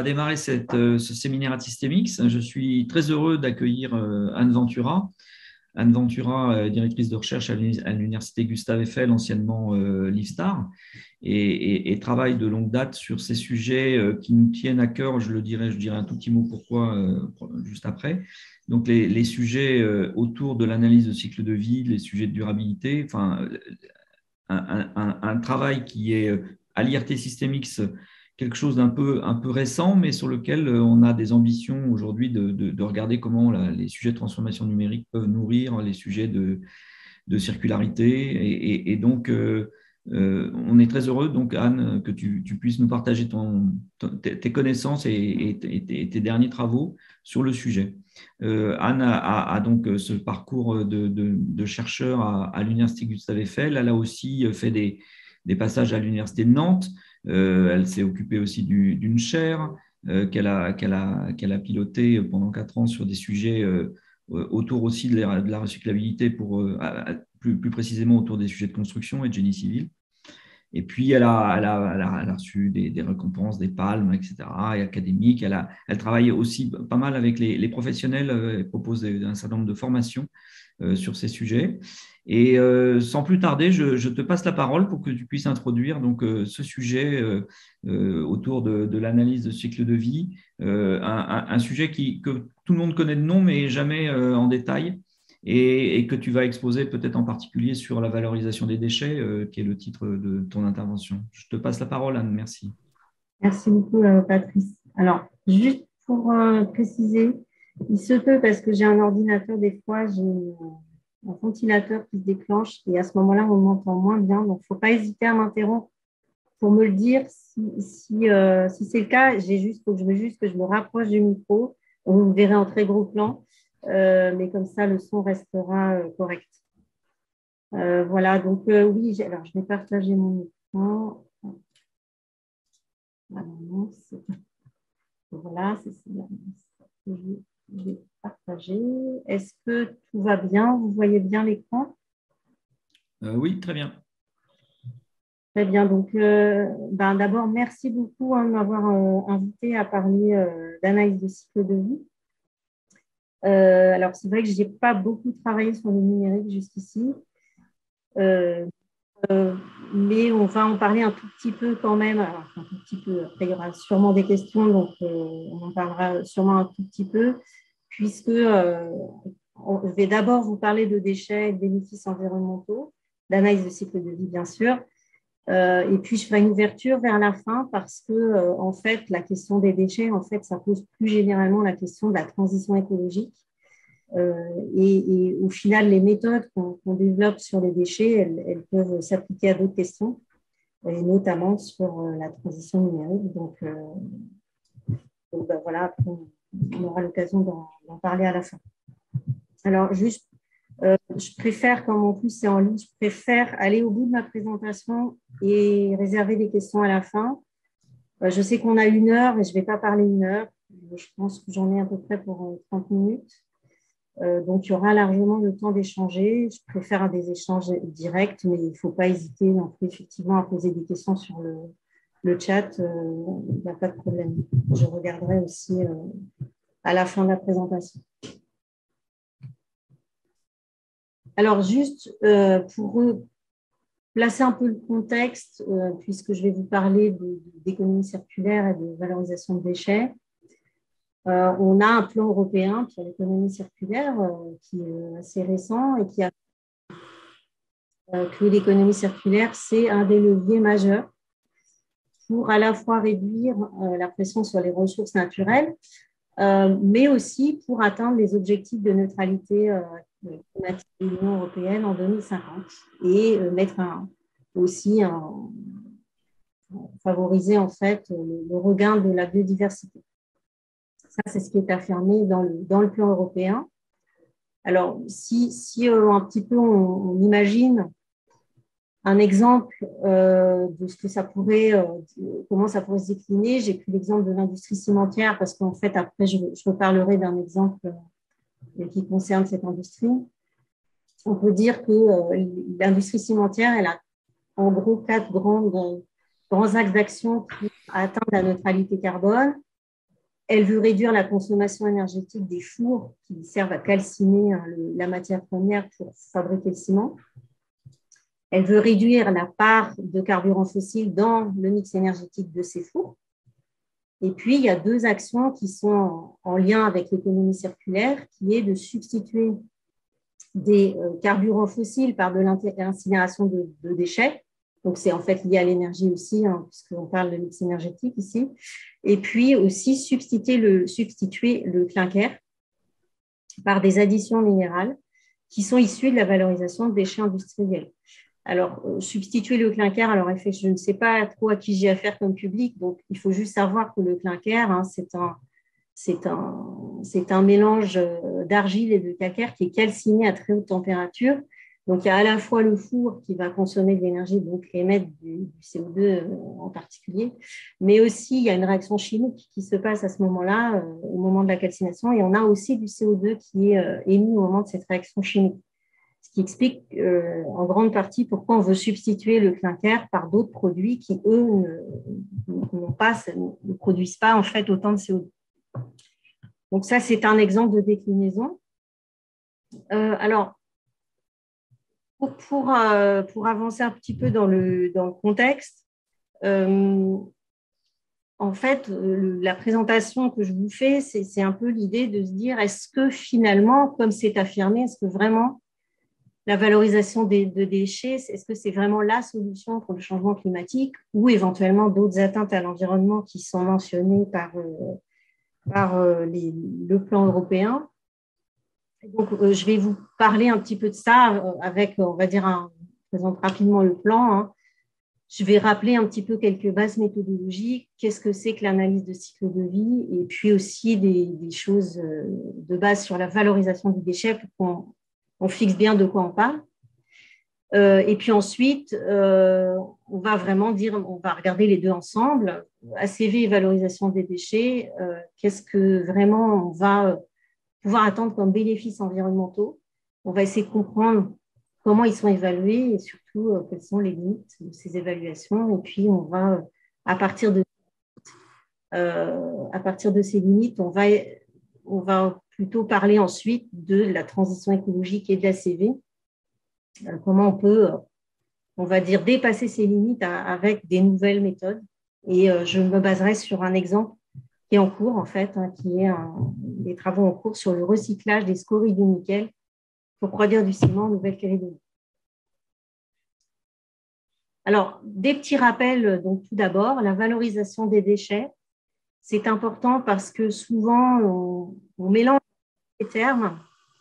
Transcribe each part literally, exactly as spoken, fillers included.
démarrer cette, euh, ce séminaire Atistemix. Je suis très heureux d'accueillir euh, Anne Ventura. Anne Ventura, euh, directrice de recherche à l'uni- à l'université Gustave Eiffel, anciennement euh, l'IFSTAR, et, et- et travaille de longue date sur ces sujets euh, qui nous tiennent à cœur. Je le dirai, je dirai un tout petit mot pourquoi euh, juste après. Donc les, les sujets euh, autour de l'analyse de cycle de vie, les sujets de durabilité, enfin un, un- un travail qui est euh, à l'I R T Systemix quelque chose d'un peu, un peu récent, mais sur lequel euh, on a des ambitions aujourd'hui de, de- de regarder comment la- les sujets de transformation numérique peuvent nourrir les sujets de, de circularité. Et, et- et donc, euh, euh, on est très heureux, donc Anne, que tu, tu puisses nous partager ton, ton- tes tes connaissances et, et tes, et tes derniers travaux sur le sujet. Euh, Anne a, a- a donc ce parcours de, de- de chercheur à, à l'Université Gustave Eiffel. Elle a aussi fait des, des passages à l'Université de Nantes. Euh, elle s'est occupée aussi du- d'une chaire euh, qu'elle a, qu'elle a, qu'elle a pilotée pendant quatre ans sur des sujets euh, autour aussi de la, de la recyclabilité, pour, euh, plus, plus précisément autour des sujets de construction et de génie civil. Et puis, elle a, elle a, elle a, elle a reçu des, des récompenses, des palmes, et cetera, et académiques. Elle, a, elle travaille aussi pas mal avec les, les professionnels euh, et propose un certain nombre de formations euh, sur ces sujets. Et euh, sans plus tarder, je, je, te passe la parole pour que tu puisses introduire donc, euh, ce sujet euh, euh, autour de, de l'analyse de cycle de vie, euh, un, un, un, sujet qui, que tout le monde connaît de nom, mais jamais euh, en détail, et, et que tu vas exposer peut-être en particulier sur la valorisation des déchets, euh, qui est le titre de ton intervention. Je te passe la parole, Anne. Merci. Merci beaucoup, euh, Patrice. Alors, juste pour euh, préciser, il se peut, parce que j'ai un ordinateur, des fois, j'ai un ventilateur qui se déclenche et à ce moment-là, on m'entend moins bien. Donc, il ne faut pas hésiter à m'interrompre pour me le dire. Si, si, euh, si c'est le cas, j'ai juste, faut que je veux juste que je me rapproche du micro. Vous me verrez en très gros plan, euh, mais comme ça, le son restera euh, correct. Euh, voilà, donc euh, oui, alors je vais partager mon écran. Voilà, c'est ça que je vais partager. Est-ce que tout va bien? Vous voyez bien l'écran? Euh, oui, très bien. Très bien. Donc, euh, ben, d'abord, merci beaucoup hein, de m'avoir euh, invité à parler euh, d'analyse de cycle de vie. Euh, alors, c'est vrai que je n'ai pas beaucoup travaillé sur le numérique jusqu'ici. Euh, Euh, mais on va en parler un tout petit peu quand même. Alors, un tout petit peu. Après, il y aura sûrement des questions, donc euh, on en parlera sûrement un tout petit peu, puisque euh, on, je vais d'abord vous parler de déchets et de bénéfices environnementaux, d'analyse de cycle de vie, bien sûr. Euh, et puis, je ferai une ouverture vers la fin parce que, euh, en fait, la question des déchets, en fait, ça pose plus généralement la question de la transition écologique. Euh, et, et au final, les méthodes qu'on qu'on développe sur les déchets, elles, elles peuvent s'appliquer à d'autres questions, et notamment sur euh, la transition numérique. Donc, euh, donc ben voilà, après, on aura l'occasion d'en parler à la fin. Alors, juste, euh, je préfère, comme en plus c'est en ligne, je préfère aller au bout de ma présentation et réserver des questions à la fin. Euh, je sais qu'on a une heure et je ne vais pas parler une heure. Je pense que j'en ai à peu près pour trente minutes. Euh, donc, il y aura largement le temps d'échanger. Je préfère des échanges directs, mais il ne faut pas hésiter non plus, effectivement, à poser des questions sur le, le chat. Euh, il n'y a pas de problème. Je regarderai aussi euh, à la fin de la présentation. Alors, juste euh, pour placer un peu le contexte, euh, puisque je vais vous parler d'économie circulaire et de valorisation de déchets. Euh, on a un plan européen sur l'économie circulaire euh, qui est assez récent et qui a euh, que l'économie circulaire, c'est un des leviers majeurs pour à la fois réduire euh, la pression sur les ressources naturelles, euh, mais aussi pour atteindre les objectifs de neutralité euh, climatique de l'Union européenne en deux mille cinquante et euh, mettre un, aussi un, favoriser en fait le, le regain de la biodiversité. Ça, c'est ce qui est affirmé dans le, dans le plan européen. Alors, si, si euh, un petit peu on, on imagine un exemple euh, de ce que ça pourrait, euh, comment ça pourrait se décliner, j'ai pris l'exemple de l'industrie cimentière parce qu'en fait, après, je, je reparlerai d'un exemple euh, qui concerne cette industrie. On peut dire que euh, l'industrie cimentière, elle a en gros quatre grands, grands axes d'action pour atteindre la neutralité carbone. Elle veut réduire la consommation énergétique des fours qui servent à calciner hein, le, la matière première pour fabriquer le ciment. Elle veut réduire la part de carburants fossiles dans le mix énergétique de ces fours. Et puis, il y a deux actions qui sont en, en lien avec l'économie circulaire, qui est de substituer des euh, carburants fossiles par de l'incinération de, de déchets. Donc, c'est en fait lié à l'énergie aussi, hein, puisqu'on parle de mix énergétique ici. Et puis aussi substituer le, substituer le clinker par des additions minérales qui sont issues de la valorisation de déchets industriels. Alors, euh, substituer le clinker, alors en fait, je ne sais pas trop à qui j'ai affaire comme public, donc il faut juste savoir que le clinker, hein, c'est un, c'est un, c'est un mélange d'argile et de calcaire qui est calciné à très haute température. Donc, il y a à la fois le four qui va consommer de l'énergie, donc émettre du, du C O deux en particulier, mais aussi il y a une réaction chimique qui se passe à ce moment-là, euh, au moment de la calcination, et on a aussi du C O deux qui est euh, émis au moment de cette réaction chimique. Ce qui explique euh, en grande partie pourquoi on veut substituer le clinker par d'autres produits qui, eux, ne, n'ont pas, ne produisent pas en fait autant de C O deux. Donc ça, c'est un exemple de déclinaison. Euh, alors, pour, pour, euh, pour avancer un petit peu dans le, dans le contexte, euh, en fait, le, la présentation que je vous fais, c'est, c'est un peu l'idée de se dire, est-ce que finalement, comme c'est affirmé, est-ce que vraiment la valorisation des, de déchets, est-ce que c'est vraiment la solution pour le changement climatique ou éventuellement d'autres atteintes à l'environnement qui sont mentionnées par, euh, par euh, les, le plan européen? Donc, euh, je vais vous parler un petit peu de ça euh, avec, on va dire, un, je présente rapidement le plan. Hein. Je vais rappeler un petit peu quelques bases méthodologiques, qu'est-ce que c'est que l'analyse de cycle de vie, et puis aussi des, des choses de base sur la valorisation du déchet pour qu'on on fixe bien de quoi on parle. Euh, et puis ensuite, euh, on va vraiment dire, on va regarder les deux ensemble, A C V et valorisation des déchets, euh, qu'est-ce que vraiment on va pouvoir attendre comme bénéfices environnementaux. On va essayer de comprendre comment ils sont évalués et surtout euh, quelles sont les limites de ces évaluations. Et puis, on va, euh, à partir de, euh, à partir de ces limites, on va, on va plutôt parler ensuite de la transition écologique et de l'A C V. Euh, comment on peut, euh, on va dire, dépasser ces limites à, avec des nouvelles méthodes. Et euh, je me baserai sur un exemple qui est en cours, en fait, hein, qui est un, des travaux en cours sur le recyclage des scories du nickel pour produire du ciment en Nouvelle-Calédonie. Alors, des petits rappels, donc tout d'abord, la valorisation des déchets, c'est important parce que souvent, on, on mélange les termes,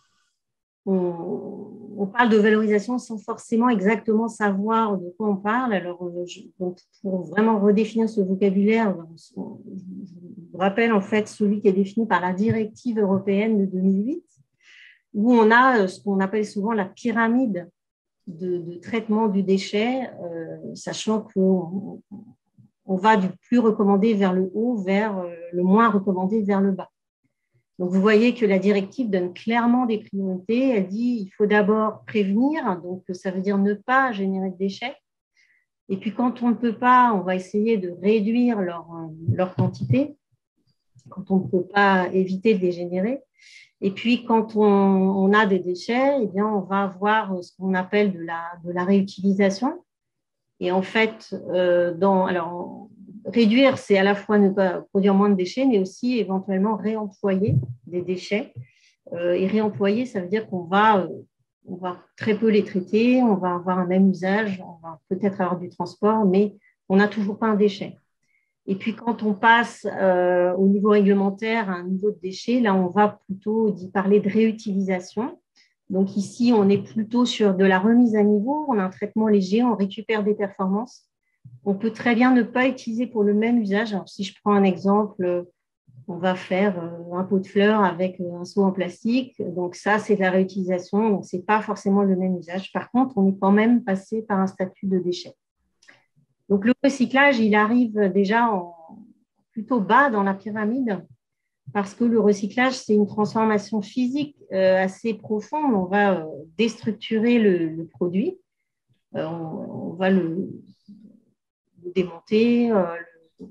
on, on parle de valorisation sans forcément exactement savoir de quoi on parle. Alors, je, donc, pour vraiment redéfinir ce vocabulaire, je vous rappelle en fait celui qui est défini par la directive européenne de deux mille huit, où on a ce qu'on appelle souvent la pyramide de, de traitement du déchet, euh, sachant qu'on on va du plus recommandé vers le haut, vers euh, le moins recommandé vers le bas. Donc, vous voyez que la directive donne clairement des priorités. Elle dit qu'il faut d'abord prévenir, donc ça veut dire ne pas générer de déchets. Et puis, quand on ne peut pas, on va essayer de réduire leur, leur quantité, quand on ne peut pas éviter de les générer. Et puis, quand on, on a des déchets, eh bien, on va avoir ce qu'on appelle de la, de la réutilisation. Et en fait, euh, dans, alors, réduire, c'est à la fois ne pas produire moins de déchets, mais aussi éventuellement réemployer des déchets. Euh, et réemployer, ça veut dire qu'on va, euh, on va très peu les traiter, on va avoir un même usage, on va peut-être avoir du transport, mais on n'a toujours pas un déchet. Et puis, quand on passe euh, au niveau réglementaire à un niveau de déchets, là, on va plutôt d'y parler de réutilisation. Donc ici, on est plutôt sur de la remise à niveau, on a un traitement léger, on récupère des performances. On peut très bien ne pas utiliser pour le même usage. Alors, si je prends un exemple, on va faire un pot de fleurs avec un seau en plastique. Donc ça, c'est de la réutilisation, donc ce n'est pas forcément le même usage. Par contre, on est quand même passé par un statut de déchet. Donc le recyclage, il arrive déjà en, plutôt bas dans la pyramide, parce que le recyclage, c'est une transformation physique euh, assez profonde. On va euh, déstructurer le, le produit, euh, on, on va le, le démonter, euh,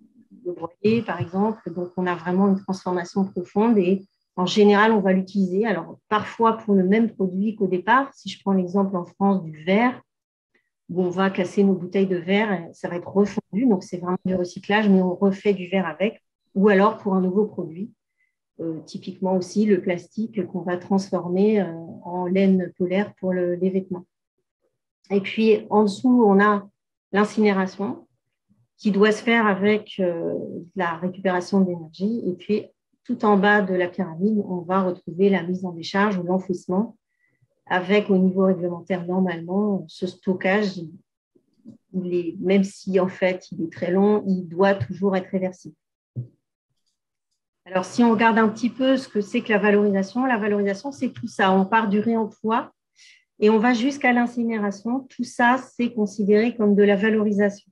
le broyer, par exemple. Donc, on a vraiment une transformation profonde et en général, on va l'utiliser. Alors, parfois pour le même produit qu'au départ. Si je prends l'exemple en France du verre, où on va casser nos bouteilles de verre, ça va être refondu. Donc, c'est vraiment du recyclage, mais on refait du verre avec. Ou alors pour un nouveau produit. Euh, typiquement aussi le plastique qu'on va transformer euh, en laine polaire pour le, les vêtements. Et puis, en dessous, on a l'incinération qui doit se faire avec euh, la récupération d'énergie. Et puis, tout en bas de la pyramide, on va retrouver la mise en décharge ou l'enfouissement avec, au niveau réglementaire, normalement, ce stockage, il est, même si en fait il est très long, il doit toujours être réversible. Alors, si on regarde un petit peu ce que c'est que la valorisation, la valorisation, c'est tout ça. On part du réemploi et on va jusqu'à l'incinération. Tout ça, c'est considéré comme de la valorisation.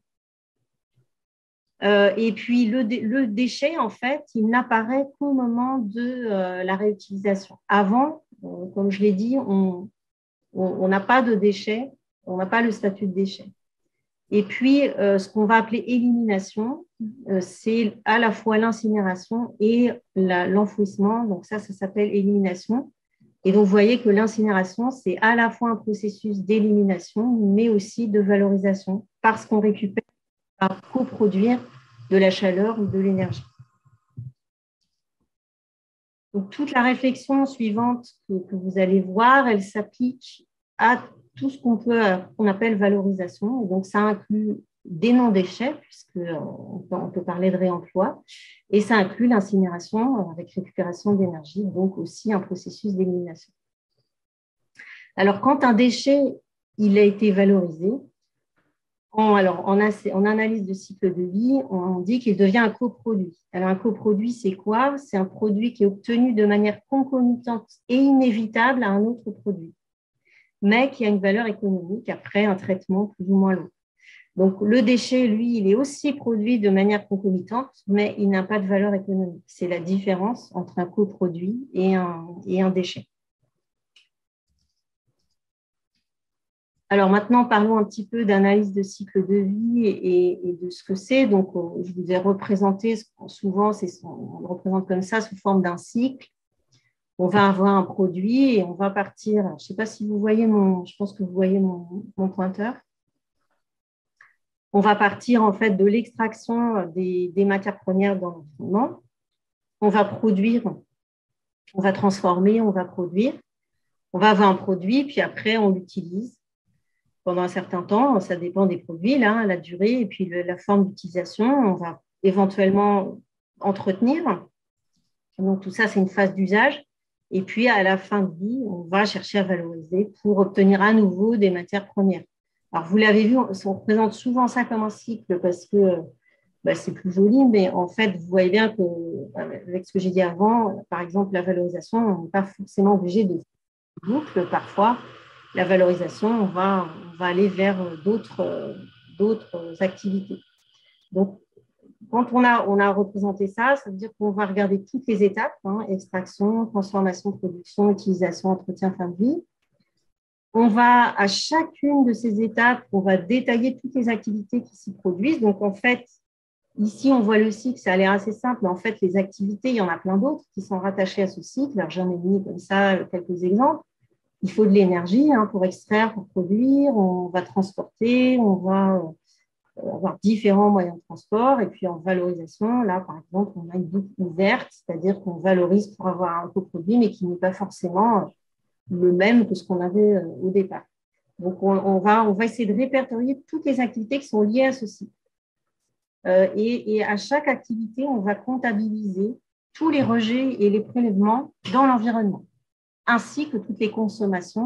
Euh, et puis, le, dé le déchet, en fait, il n'apparaît qu'au moment de euh, la réutilisation. Avant, euh, comme je l'ai dit, on n'a pas de déchet, on n'a pas le statut de déchet. Et puis, euh, ce qu'on va appeler élimination, euh, c'est à la fois l'incinération et l'enfouissement. Donc ça, ça s'appelle élimination. Et donc, vous voyez que l'incinération, c'est à la fois un processus d'élimination, mais aussi de valorisation, parce qu'on récupère à coproduire de la chaleur ou de l'énergie. Donc, toute la réflexion suivante que, que vous allez voir, elle s'applique à tout ce qu'on peut, qu'on appelle valorisation. Et donc, ça inclut des non-déchets, puisqu'on peut, on peut parler de réemploi, et ça inclut l'incinération avec récupération d'énergie, donc aussi un processus d'élimination. Alors, quand un déchet il a été valorisé, en, alors, en, en analyse de cycle de vie, on dit qu'il devient un coproduit. Alors, un coproduit, c'est quoi? C'est un produit qui est obtenu de manière concomitante et inévitable à un autre produit, mais qui a une valeur économique après un traitement plus ou moins long. Donc, le déchet, lui, il est aussi produit de manière concomitante, mais il n'a pas de valeur économique. C'est la différence entre un coproduit et un, et un déchet. Alors maintenant, parlons un petit peu d'analyse de cycle de vie et, et de ce que c'est. Donc, je vous ai représenté, souvent, on le représente comme ça, sous forme d'un cycle. On va avoir un produit et on va partir. Je ne sais pas si vous voyez mon, je pense que vous voyez mon, mon pointeur. On va partir en fait de l'extraction des, des matières premières dans l'environnement. On va produire, on va transformer, on va produire. On va avoir un produit, puis après, on l'utilise pendant un certain temps. Ça dépend des produits, là, la durée et puis le, la forme d'utilisation. On va éventuellement entretenir. Donc, tout ça, c'est une phase d'usage. Et puis, à la fin de vie, on va chercher à valoriser pour obtenir à nouveau des matières premières. Alors, vous l'avez vu, on représente souvent ça comme un cycle parce que bah, c'est plus joli, mais en fait, vous voyez bien que, avec ce que j'ai dit avant, par exemple, la valorisation, on n'est pas forcément obligé de boucle. Parfois, la valorisation, on va, on va aller vers d'autres, d'autres activités. Donc, quand on a, on a représenté ça, ça veut dire qu'on va regarder toutes les étapes, hein, extraction, transformation, production, utilisation, entretien, fin de vie. On va, à chacune de ces étapes, on va détailler toutes les activités qui s'y produisent. Donc, en fait, ici, on voit le cycle, ça a l'air assez simple, mais en fait, les activités, il y en a plein d'autres qui sont rattachées à ce cycle. Alors, j'en ai mis comme ça quelques exemples. Il faut de l'énergie hein, pour extraire, pour produire. On va transporter, on va avoir différents moyens de transport. Et puis, en valorisation, là, par exemple, on a une boucle ouverte, c'est-à-dire qu'on valorise pour avoir un coproduit, mais qui n'est pas forcément le même que ce qu'on avait au départ. Donc, on, on, va, on va essayer de répertorier toutes les activités qui sont liées à ce cycle. Euh, et, et à chaque activité, on va comptabiliser tous les rejets et les prélèvements dans l'environnement, ainsi que toutes les consommations.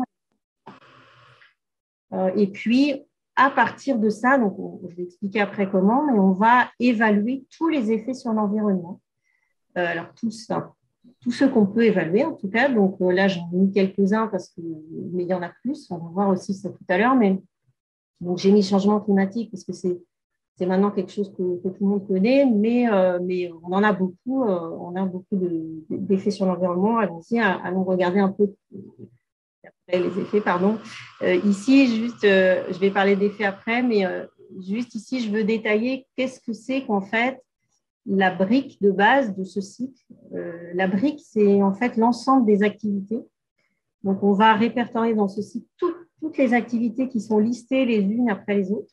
Euh, et puis, à partir de ça, donc on, je vais expliquer après comment, mais on va évaluer tous les effets sur l'environnement. Euh, alors, tous, hein, tous ceux qu'on peut évaluer, en tout cas. Donc euh, là, j'en ai mis quelques-uns, parce que, mais il y en a plus. On va voir aussi ça tout à l'heure. Mais donc, j'ai mis changement climatique, parce que c'est C'est maintenant quelque chose que, que tout le monde connaît, mais, euh, mais on en a beaucoup, euh, on a beaucoup d'effets sur l'environnement. Allons-y, allons regarder un peu les effets, pardon. Euh, ici, juste, euh, je vais parler d'effets après, mais euh, juste ici, je veux détailler qu'est-ce que c'est qu'en fait la brique de base de ce cycle. Euh, la brique, c'est en fait l'ensemble des activités. Donc, on va répertorier dans ce cycle tout, toutes les activités qui sont listées les unes après les autres.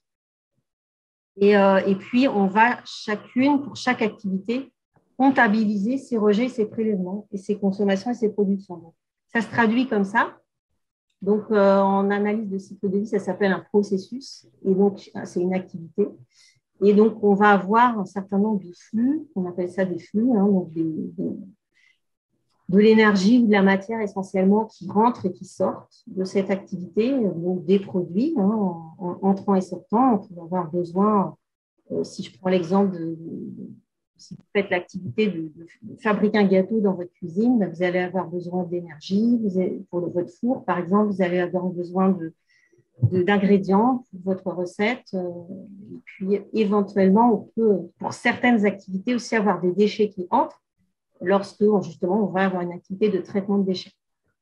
Et, euh, et puis, on va chacune, pour chaque activité, comptabiliser ses rejets, ses prélèvements, et ses consommations et ses productions. Donc, ça se traduit comme ça. Donc, euh, en analyse de cycle de vie, ça s'appelle un processus. Et donc, c'est une activité. Et donc, on va avoir un certain nombre de flux, on appelle ça des flux, hein, donc des, des, de l'énergie ou de la matière essentiellement qui rentrent et qui sortent de cette activité, donc des produits hein, en, en entrant et sortant. On va avoir besoin, euh, si je prends l'exemple de, de si vous faites l'activité de, de fabriquer un gâteau dans votre cuisine, ben vous allez avoir besoin d'énergie. Pour le, votre four, par exemple, vous allez avoir besoin de, de, d'ingrédients pour votre recette. Euh, et puis, éventuellement, on peut, pour certaines activités, aussi avoir des déchets qui entrent lorsque, justement, on va avoir une activité de traitement de déchets.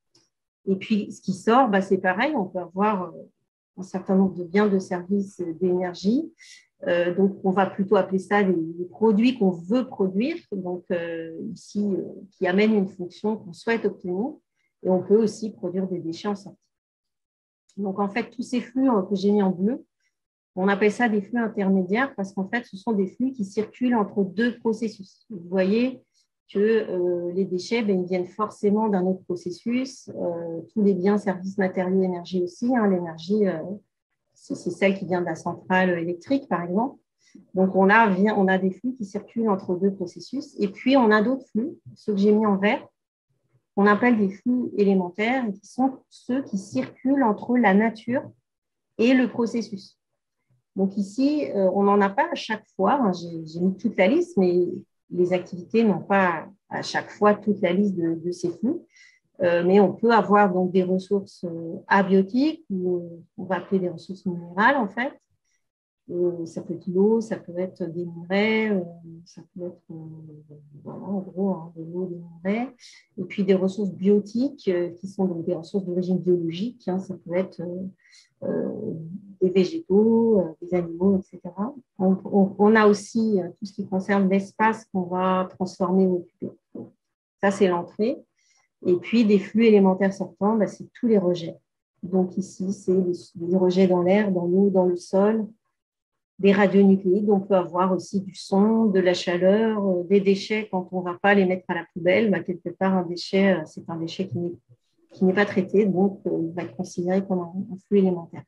Et puis, ce qui sort, ben, c'est pareil, on peut avoir un certain nombre de biens de services d'énergie. Euh, donc, on va plutôt appeler ça les, les produits qu'on veut produire, donc euh, ici, euh, qui amènent une fonction qu'on souhaite obtenir. Et on peut aussi produire des déchets en sortie. Donc, en fait, tous ces flux que j'ai mis en bleu, on appelle ça des flux intermédiaires parce qu'en fait, ce sont des flux qui circulent entre deux processus. Vous voyez que euh, les déchets, ben, ils viennent forcément d'un autre processus. Euh, tous les biens, services, matériaux, énergie aussi. Hein, l'énergie, euh, c'est celle qui vient de la centrale électrique, par exemple. Donc, on a, on a des flux qui circulent entre deux processus. Et puis, on a d'autres flux, ceux que j'ai mis en vert, qu'on appelle des flux élémentaires, et qui sont ceux qui circulent entre la nature et le processus. Donc, ici, euh, on n'en a pas à chaque fois. Hein, j'ai mis toute la liste, mais les activités n'ont pas à chaque fois toute la liste de, de ces flux. Euh, mais on peut avoir donc des ressources euh, abiotiques, ou on va appeler des ressources minérales en fait. Euh, ça peut être l'eau, ça peut être des minerais, euh, ça peut être euh, voilà, en gros hein, de l'eau, des minerais. Et puis des ressources biotiques euh, qui sont donc des ressources d'origine biologique. Hein, ça peut être euh, euh, des végétaux, euh, des animaux, et cetera. On, on, on a aussi euh, tout ce qui concerne l'espace qu'on va transformer ou occuper. Ça, c'est l'entrée. Et puis, des flux élémentaires sortants, bah, c'est tous les rejets. Donc, ici, c'est les, les rejets dans l'air, dans l'eau, dans le sol, des radionucléides. On peut avoir aussi du son, de la chaleur, euh, des déchets quand on ne va pas les mettre à la poubelle. Bah, quelque part, un déchet, euh, c'est un déchet qui n'est, qui n'est pas traité, donc euh, il va être considéré comme un, un flux élémentaire.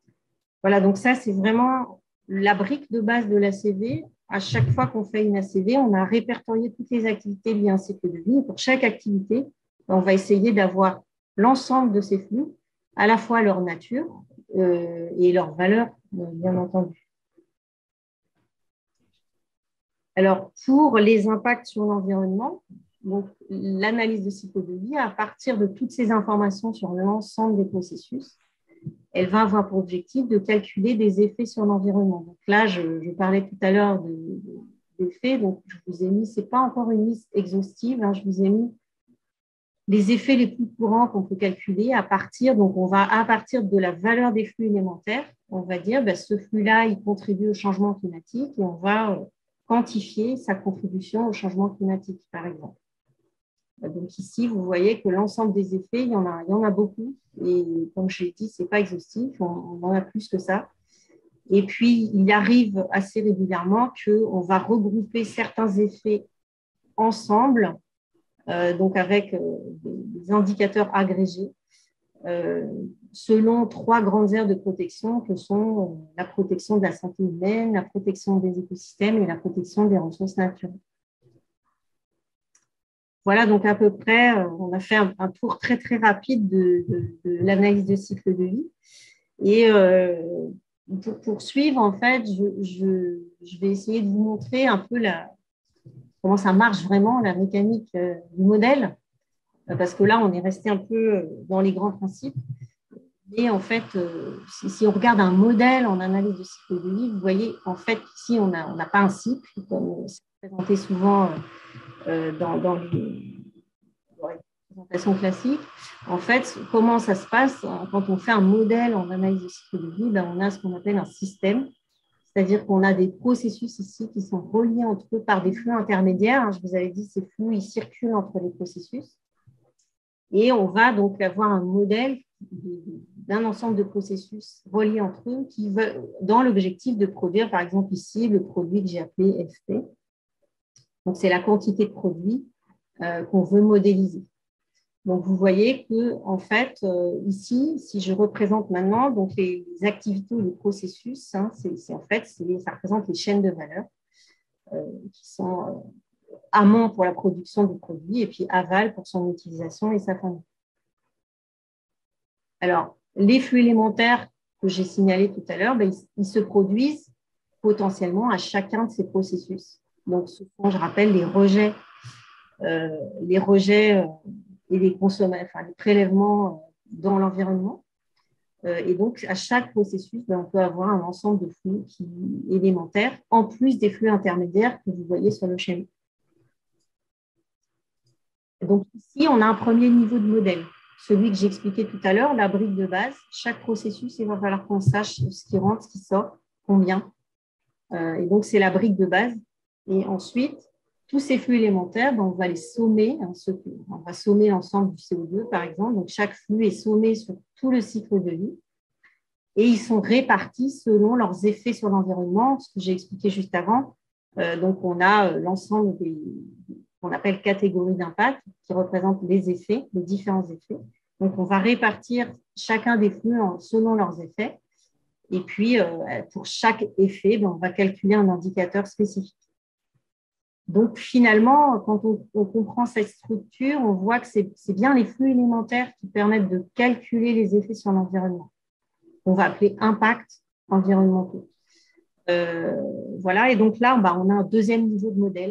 Voilà, donc ça, c'est vraiment la brique de base de l'A C V. À chaque fois qu'on fait une A C V, on a répertorié toutes les activités liées à un cycle de vie. Pour chaque activité, on va essayer d'avoir l'ensemble de ces flux, à la fois leur nature euh, et leur valeur, bien entendu. Alors, pour les impacts sur l'environnement, donc l'analyse de cycle de vie, à partir de toutes ces informations sur l'ensemble des processus, elle va avoir pour objectif de calculer des effets sur l'environnement. Donc là, je, je parlais tout à l'heure d'effets, de, donc je vous ai mis, ce n'est pas encore une liste exhaustive, hein, je vous ai mis les effets les plus courants qu'on peut calculer à partir, donc on va à partir de la valeur des flux élémentaires, on va dire ben, ce flux-là, il contribue au changement climatique et on va quantifier sa contribution au changement climatique, par exemple. Donc ici, vous voyez que l'ensemble des effets, il y en a, il y en a beaucoup. Et comme je l'ai dit, ce n'est pas exhaustif, on, on en a plus que ça. Et puis, il arrive assez régulièrement qu'on va regrouper certains effets ensemble, euh, donc avec euh, des, des indicateurs agrégés, euh, selon trois grandes aires de protection que sont euh, la protection de la santé humaine, la protection des écosystèmes et la protection des ressources naturelles. Voilà, donc à peu près, on a fait un, un tour très, très rapide de, de, de l'analyse de cycle de vie. Et euh, pour poursuivre, en fait, je, je, je vais essayer de vous montrer un peu la, comment ça marche vraiment, la mécanique euh, du modèle, parce que là, on est resté un peu dans les grands principes. Mais en fait, euh, si, si on regarde un modèle en analyse de cycle de vie, vous voyez, en fait, ici, on n'a on a pas un cycle, comme c'est présenté souvent euh, dans, dans, les, dans les présentations classiques. En fait, comment ça se passe quand on fait un modèle en analyse de cycle de vie, ben, on a ce qu'on appelle un système. c'est-à-dire qu'on a des processus ici qui sont reliés entre eux par des flux intermédiaires. Je vous avais dit, ces flux, ils circulent entre les processus. Et on va donc avoir un modèle d'un ensemble de processus reliés entre eux qui veut, dans l'objectif de produire, par exemple ici, le produit que j'ai appelé F P. Donc, c'est la quantité de produit euh, qu'on veut modéliser. Donc, vous voyez que, en fait, euh, ici, si je représente maintenant donc les, les activités ou les processus, hein, c'est en fait, ça représente les chaînes de valeur euh, qui sont euh, amont pour la production du produit et puis aval pour son utilisation et sa fin. Alors, les flux élémentaires que j'ai signalés tout à l'heure, ben, ils, ils se produisent potentiellement à chacun de ces processus. Donc, ce sont, je rappelle, les rejets, euh, les rejets euh, et les consommations, enfin, les prélèvements dans l'environnement. Euh, et donc, à chaque processus, ben, on peut avoir un ensemble de flux qui, élémentaires, en plus des flux intermédiaires que vous voyez sur le schéma. Donc, ici, on a un premier niveau de modèle. Celui que j'expliquais tout à l'heure, la brique de base. Chaque processus, il va falloir qu'on sache ce qui rentre, ce qui sort, combien. Euh, et donc, c'est la brique de base. Et ensuite, tous ces flux élémentaires, ben, on va les sommer. Hein, ce, on va sommer l'ensemble du C O deux, par exemple. Donc, chaque flux est sommé sur tout le cycle de vie. Et ils sont répartis selon leurs effets sur l'environnement, ce que j'ai expliqué juste avant. Euh, donc, on a l'ensemble des qu'on appelle catégories d'impact, qui représentent les effets, les différents effets. Donc, on va répartir chacun des flux en, selon leurs effets. Et puis, euh, pour chaque effet, ben, on va calculer un indicateur spécifique. Donc, finalement, quand on, on comprend cette structure, on voit que c'est bien les flux élémentaires qui permettent de calculer les effets sur l'environnement. On va appeler impact environnementaux. Euh, voilà, et donc là, ben, on a un deuxième niveau de modèle.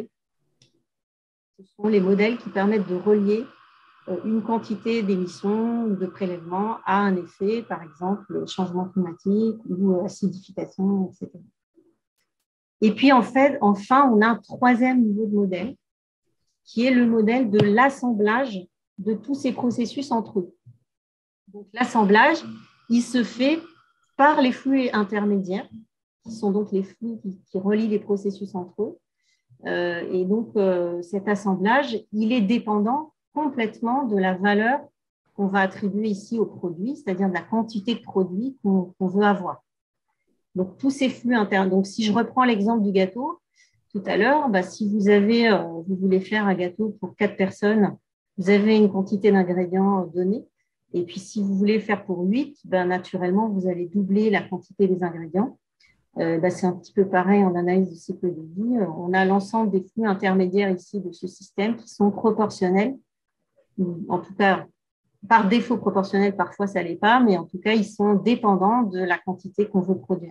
Ce sont les modèles qui permettent de relier une quantité d'émissions ou de prélèvements à un effet, par exemple, le changement climatique ou acidification, et cetera. Et puis, en fait, enfin, on a un troisième niveau de modèle, qui est le modèle de l'assemblage de tous ces processus entre eux. Donc, l'assemblage, il se fait par les flux intermédiaires, qui sont donc les flux qui, qui relient les processus entre eux. Euh, et donc, euh, cet assemblage, il est dépendant complètement de la valeur qu'on va attribuer ici au produit, c'est-à-dire de la quantité de produit qu'on qu'on veut avoir. Donc, tous ces flux internes. Donc, si je reprends l'exemple du gâteau, tout à l'heure, bah, si vous avez, euh, vous voulez faire un gâteau pour quatre personnes, vous avez une quantité d'ingrédients donnée. Et puis, si vous voulez faire pour huit, bah, naturellement, vous allez doubler la quantité des ingrédients. Euh, bah, c'est un petit peu pareil en analyse de cycle de vie. On a l'ensemble des flux intermédiaires ici de ce système qui sont proportionnels. En tout cas, par défaut proportionnels, parfois ça ne l'est pas, mais en tout cas, ils sont dépendants de la quantité qu'on veut produire.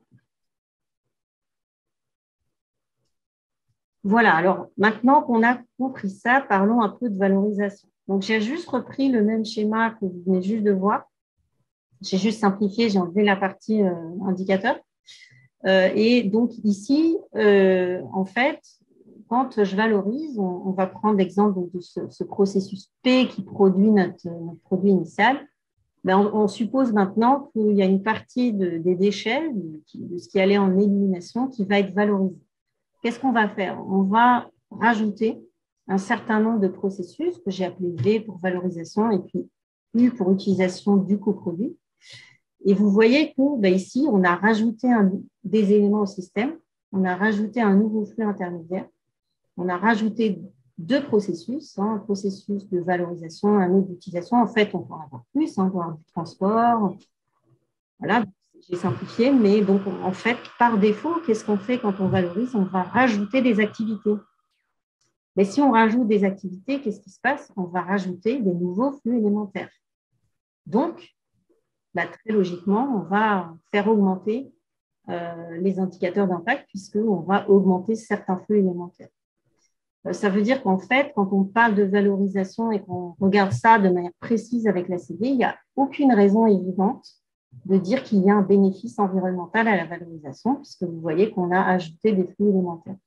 Voilà, alors maintenant qu'on a compris ça, parlons un peu de valorisation. Donc, j'ai juste repris le même schéma que vous venez juste de voir. J'ai juste simplifié, j'ai enlevé la partie euh, indicateur. Euh, et donc ici, euh, en fait, quand je valorise, on, on va prendre l'exemple de ce, ce processus P qui produit notre, notre produit initial. Ben on, on suppose maintenant qu'il y a une partie de, des déchets, de, de ce qui allait en élimination, qui va être valorisée. Qu'est-ce qu'on va faire? On va rajouter un certain nombre de processus que j'ai appelé V pour valorisation et puis U pour utilisation du coproduit. Et vous voyez que ben ici, on a rajouté un, des éléments au système, on a rajouté un nouveau flux intermédiaire, on a rajouté deux processus, hein, un processus de valorisation, un autre d'utilisation. En fait, on peut en avoir plus, hein, on peut avoir du transport. Voilà, j'ai simplifié, mais donc en fait, par défaut, qu'est-ce qu'on fait quand on valorise? On va rajouter des activités. Mais si on rajoute des activités, qu'est-ce qui se passe? On va rajouter des nouveaux flux élémentaires. Donc, bah, très logiquement, on va faire augmenter euh, les indicateurs d'impact puisqu'on va augmenter certains flux élémentaires. Euh, ça veut dire qu'en fait, quand on parle de valorisation et qu'on regarde ça de manière précise avec la C D, il n'y a aucune raison évidente de dire qu'il y a un bénéfice environnemental à la valorisation puisque vous voyez qu'on a ajouté des flux élémentaires.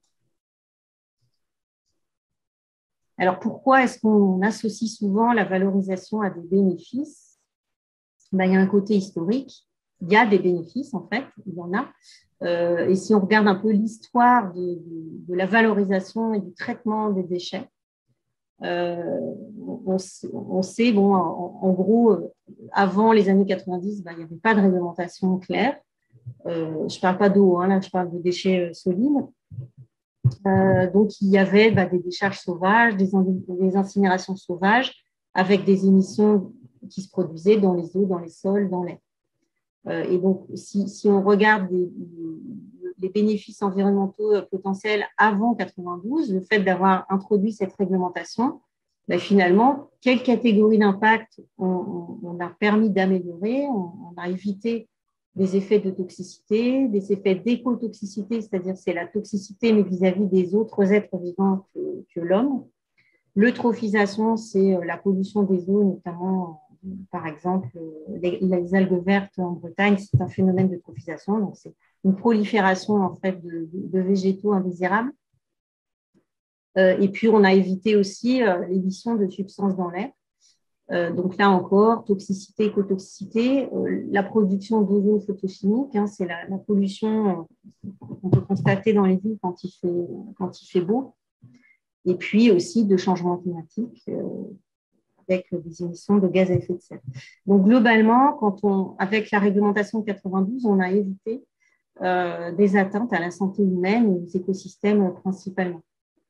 Alors, pourquoi est-ce qu'on associe souvent la valorisation à des bénéfices? Ben, il y a un côté historique. il y a des bénéfices, en fait, il y en a. Euh, et si on regarde un peu l'histoire de, de, de la valorisation et du traitement des déchets, euh, on, on sait, bon, en, en gros, avant les années quatre-vingt-dix, ben, il n'y avait pas de réglementation claire. Euh, je ne parle pas d'eau, hein, là, je parle de déchets solides. Euh, donc, il y avait bah, des décharges sauvages, des, des incinérations sauvages, avec des émissions qui se produisaient dans les eaux, dans les sols, dans l'air. Euh, et donc, si, si on regarde les, les bénéfices environnementaux potentiels avant quatre-vingt-douze, le fait d'avoir introduit cette réglementation, bah, finalement, quelle catégorie d'impact on, on, on a permis d'améliorer, on, on a évité des effets de toxicité, des effets d'écotoxicité, c'est-à-dire c'est la toxicité mais vis-à-vis des autres êtres vivants que, que l'homme. L'eutrophisation, c'est la pollution des eaux, notamment, par exemple, les, les algues vertes en Bretagne, c'est un phénomène d'eutrophisation, donc c'est une prolifération en fait de, de, de végétaux indésirables. Euh, et puis, on a évité aussi euh, l'émission de substances dans l'air. Euh, donc là encore, toxicité, écotoxicité, euh, la production d'ozone photochimique, hein, c'est la, la pollution euh, qu'on peut constater dans les villes quand il fait, quand il fait beau. Et puis aussi de changement climatique euh, avec des émissions de gaz à effet de serre. Donc globalement, quand on, avec la réglementation de quatre-vingt-douze, on a évité euh, des atteintes à la santé humaine et aux écosystèmes principalement.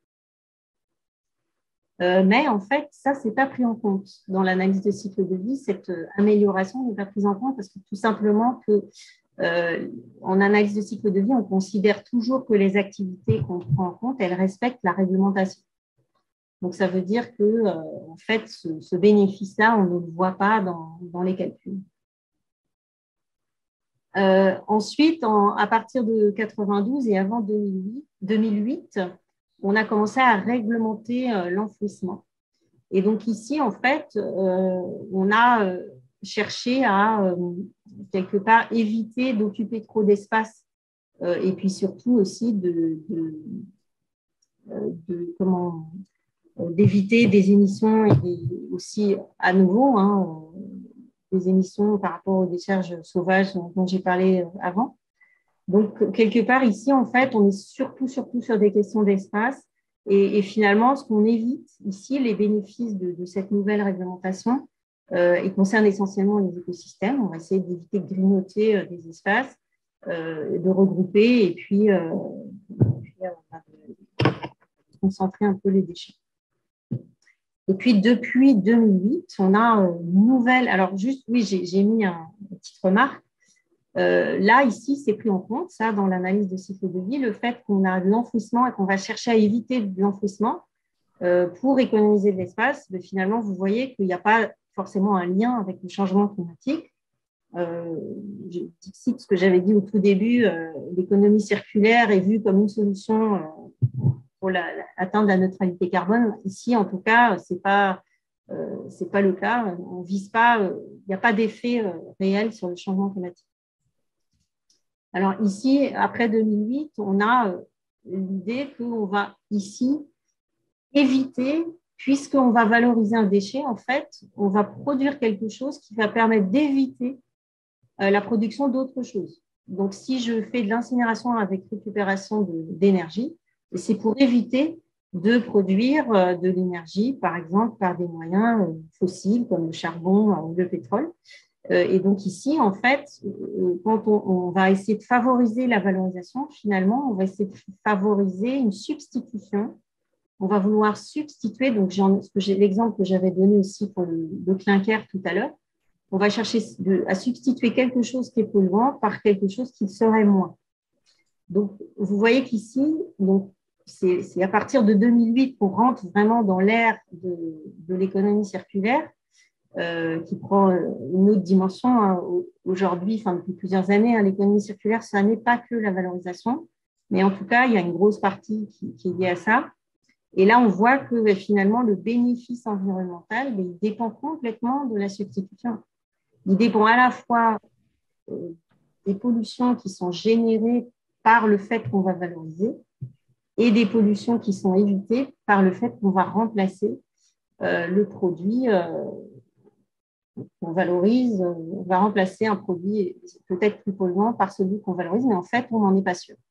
Euh, mais en fait, ça, ce n'est pas pris en compte dans l'analyse de cycle de vie. Cette amélioration n'est pas prise en compte parce que tout simplement que euh, en analyse de cycle de vie, on considère toujours que les activités qu'on prend en compte, elles respectent la réglementation. Donc, ça veut dire que, euh, en fait, ce, ce bénéfice-là, on ne le voit pas dans, dans les calculs. Euh, ensuite, en, à partir de quatre-vingt-douze et avant deux mille huit, deux mille huit, on a commencé à réglementer euh, l'enfouissement. Et donc ici, en fait, euh, on a euh, cherché à, euh, quelque part, éviter d'occuper trop d'espace euh, et puis surtout aussi de, de, de comment d'éviter des émissions et des, aussi à nouveau hein, des émissions par rapport aux décharges sauvages dont j'ai parlé avant. Donc, quelque part ici, en fait, on est surtout, surtout sur des questions d'espace et, et finalement, ce qu'on évite ici, les bénéfices de, de cette nouvelle réglementation, euh, ils concernent essentiellement les écosystèmes. On va essayer d'éviter de grignoter euh, des espaces, euh, de regrouper et puis, euh, et puis euh, de concentrer un peu les déchets. Et puis, depuis deux mille huit, on a une nouvelle… Alors, juste, oui, j'ai mis un, une petite remarque. Euh, là, ici, c'est pris en compte, ça, dans l'analyse de cycle de vie, le fait qu'on a de l'enfouissement et qu'on va chercher à éviter de l'enfouissement euh, pour économiser de l'espace. Mais finalement, vous voyez qu'il n'y a pas forcément un lien avec le changement climatique. Euh, je cite ce que j'avais dit au tout début, euh, l'économie circulaire est vue comme une solution euh, pour la, la, atteindre la neutralité carbone. Ici, en tout cas, ce n'est pas, euh, c'est pas le cas. On vise pas, il euh, n'y a pas d'effet euh, réel sur le changement climatique. Alors ici, après deux mille huit, on a euh, l'idée qu'on va ici éviter, puisqu'on va valoriser un déchet, en fait, on va produire quelque chose qui va permettre d'éviter euh, la production d'autres choses. Donc, si je fais de l'incinération avec récupération d'énergie, c'est pour éviter de produire euh, de l'énergie, par exemple, par des moyens euh, fossiles comme le charbon ou le pétrole. Et donc ici, en fait, quand on, on va essayer de favoriser la valorisation, finalement, on va essayer de favoriser une substitution. On va vouloir substituer, donc l'exemple que j'avais donné aussi pour le, le clinker tout à l'heure, on va chercher de, à substituer quelque chose qui est polluant par quelque chose qui serait moins. Donc, vous voyez qu'ici, c'est à partir de deux mille huit qu'on rentre vraiment dans l'ère de, de l'économie circulaire. Euh, qui prend une autre dimension hein, aujourd'hui, enfin depuis plusieurs années. Hein, l'économie circulaire, ça n'est pas que la valorisation, mais en tout cas, il y a une grosse partie qui, qui est liée à ça. Et là, on voit que ben, finalement, le bénéfice environnemental, ben, il dépend complètement de la substitution. Il dépend à la fois euh, des pollutions qui sont générées par le fait qu'on va valoriser et des pollutions qui sont évitées par le fait qu'on va remplacer euh, le produit euh, qu'on valorise, on va remplacer un produit peut-être plus polluant par celui qu'on valorise, mais en fait, on n'en est pas sûr.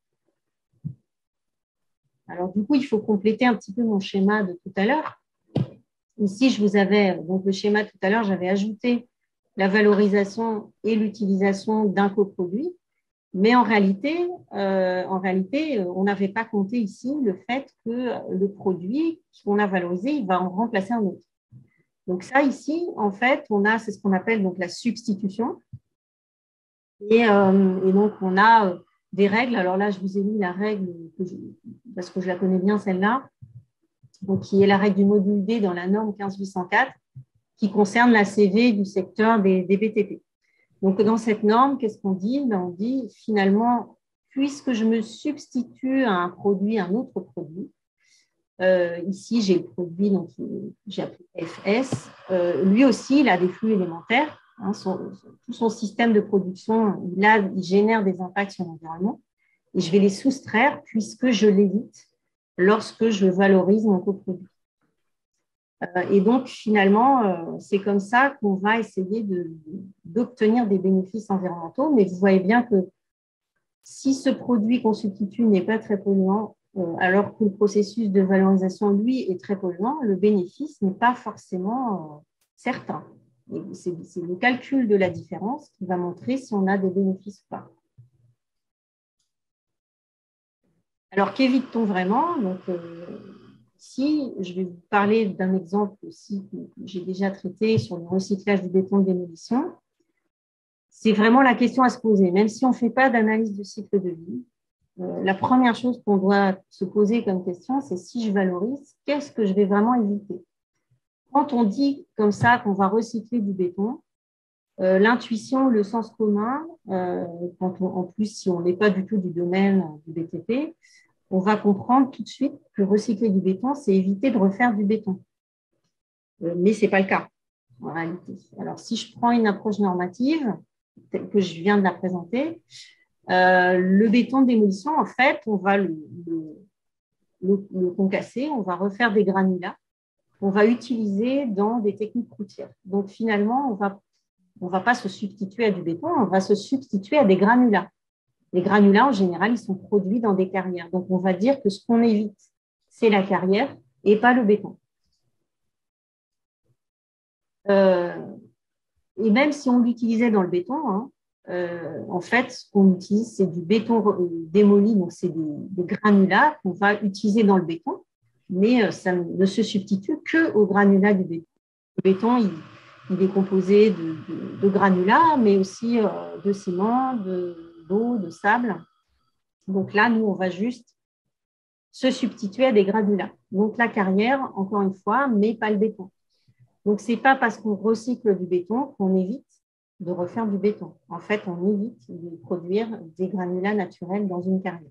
Alors, du coup, il faut compléter un petit peu mon schéma de tout à l'heure. Ici, je vous avais, donc le schéma tout à l'heure, j'avais ajouté la valorisation et l'utilisation d'un coproduit. Mais en réalité, euh, en réalité, on n'avait pas compté ici le fait que le produit qu'on a valorisé, il va en remplacer un autre. Donc ça, ici, en fait, on a, c'est ce qu'on appelle donc la substitution. Et, euh, et donc, on a des règles. Alors là, je vous ai mis la règle, que je, parce que je la connais bien, celle-là, donc qui est la règle du module D dans la norme quinze huit cent quatre, qui concerne la C V du secteur des, des B T P. Donc, dans cette norme, qu'est-ce qu'on dit? Ben, on dit, finalement, puisque je me substitue à un produit, un autre produit, euh, ici, j'ai le produit, donc j'ai appelé F S, euh, lui aussi, il a des flux élémentaires. Hein, son, tout son système de production, il, a, il génère des impacts sur l'environnement. Et je vais les soustraire puisque je l'évite lorsque je valorise mon coproduit. Et donc, finalement, c'est comme ça qu'on va essayer de, d'obtenir des bénéfices environnementaux. Mais vous voyez bien que si ce produit qu'on substitue n'est pas très polluant, alors que le processus de valorisation, lui, est très polluant, le bénéfice n'est pas forcément certain. C'est, c'est le calcul de la différence qui va montrer si on a des bénéfices ou pas. Alors, qu'évite-t-on vraiment? Donc, euh, ici, je vais vous parler d'un exemple aussi que j'ai déjà traité sur le recyclage du béton de démolition. C'est vraiment la question à se poser. Même si on ne fait pas d'analyse de cycle de vie, euh, la première chose qu'on doit se poser comme question, c'est si je valorise, qu'est-ce que je vais vraiment éviter? Quand on dit comme ça qu'on va recycler du béton, euh, l'intuition, le sens commun, euh, quand on, en plus, si on n'est pas du tout du domaine du B T P, on va comprendre tout de suite que recycler du béton, c'est éviter de refaire du béton. Euh, mais ce n'est pas le cas, en réalité. Alors, si je prends une approche normative, telle que je viens de la présenter, euh, le béton de démolition, en fait, on va le, le, le, le concasser, on va refaire des granulats, on va utiliser dans des techniques routières. Donc, finalement, on va, on va pas se substituer à du béton, on va se substituer à des granulats. Les granulats, en général, ils sont produits dans des carrières. Donc, on va dire que ce qu'on évite, c'est la carrière et pas le béton. Euh, et même si on l'utilisait dans le béton, hein, euh, en fait, ce qu'on utilise, c'est du béton démoli, donc c'est des, des granulats qu'on va utiliser dans le béton, mais ça ne se substitue qu'aux granulats du béton. Le béton, il, il est composé de, de, de granulats, mais aussi euh, de ciment, de, d'eau, de sable. Donc là, nous, on va juste se substituer à des granulats. Donc la carrière, encore une fois, mais pas le béton. Donc, ce n'est pas parce qu'on recycle du béton qu'on évite de refaire du béton. En fait, on évite de produire des granulats naturels dans une carrière.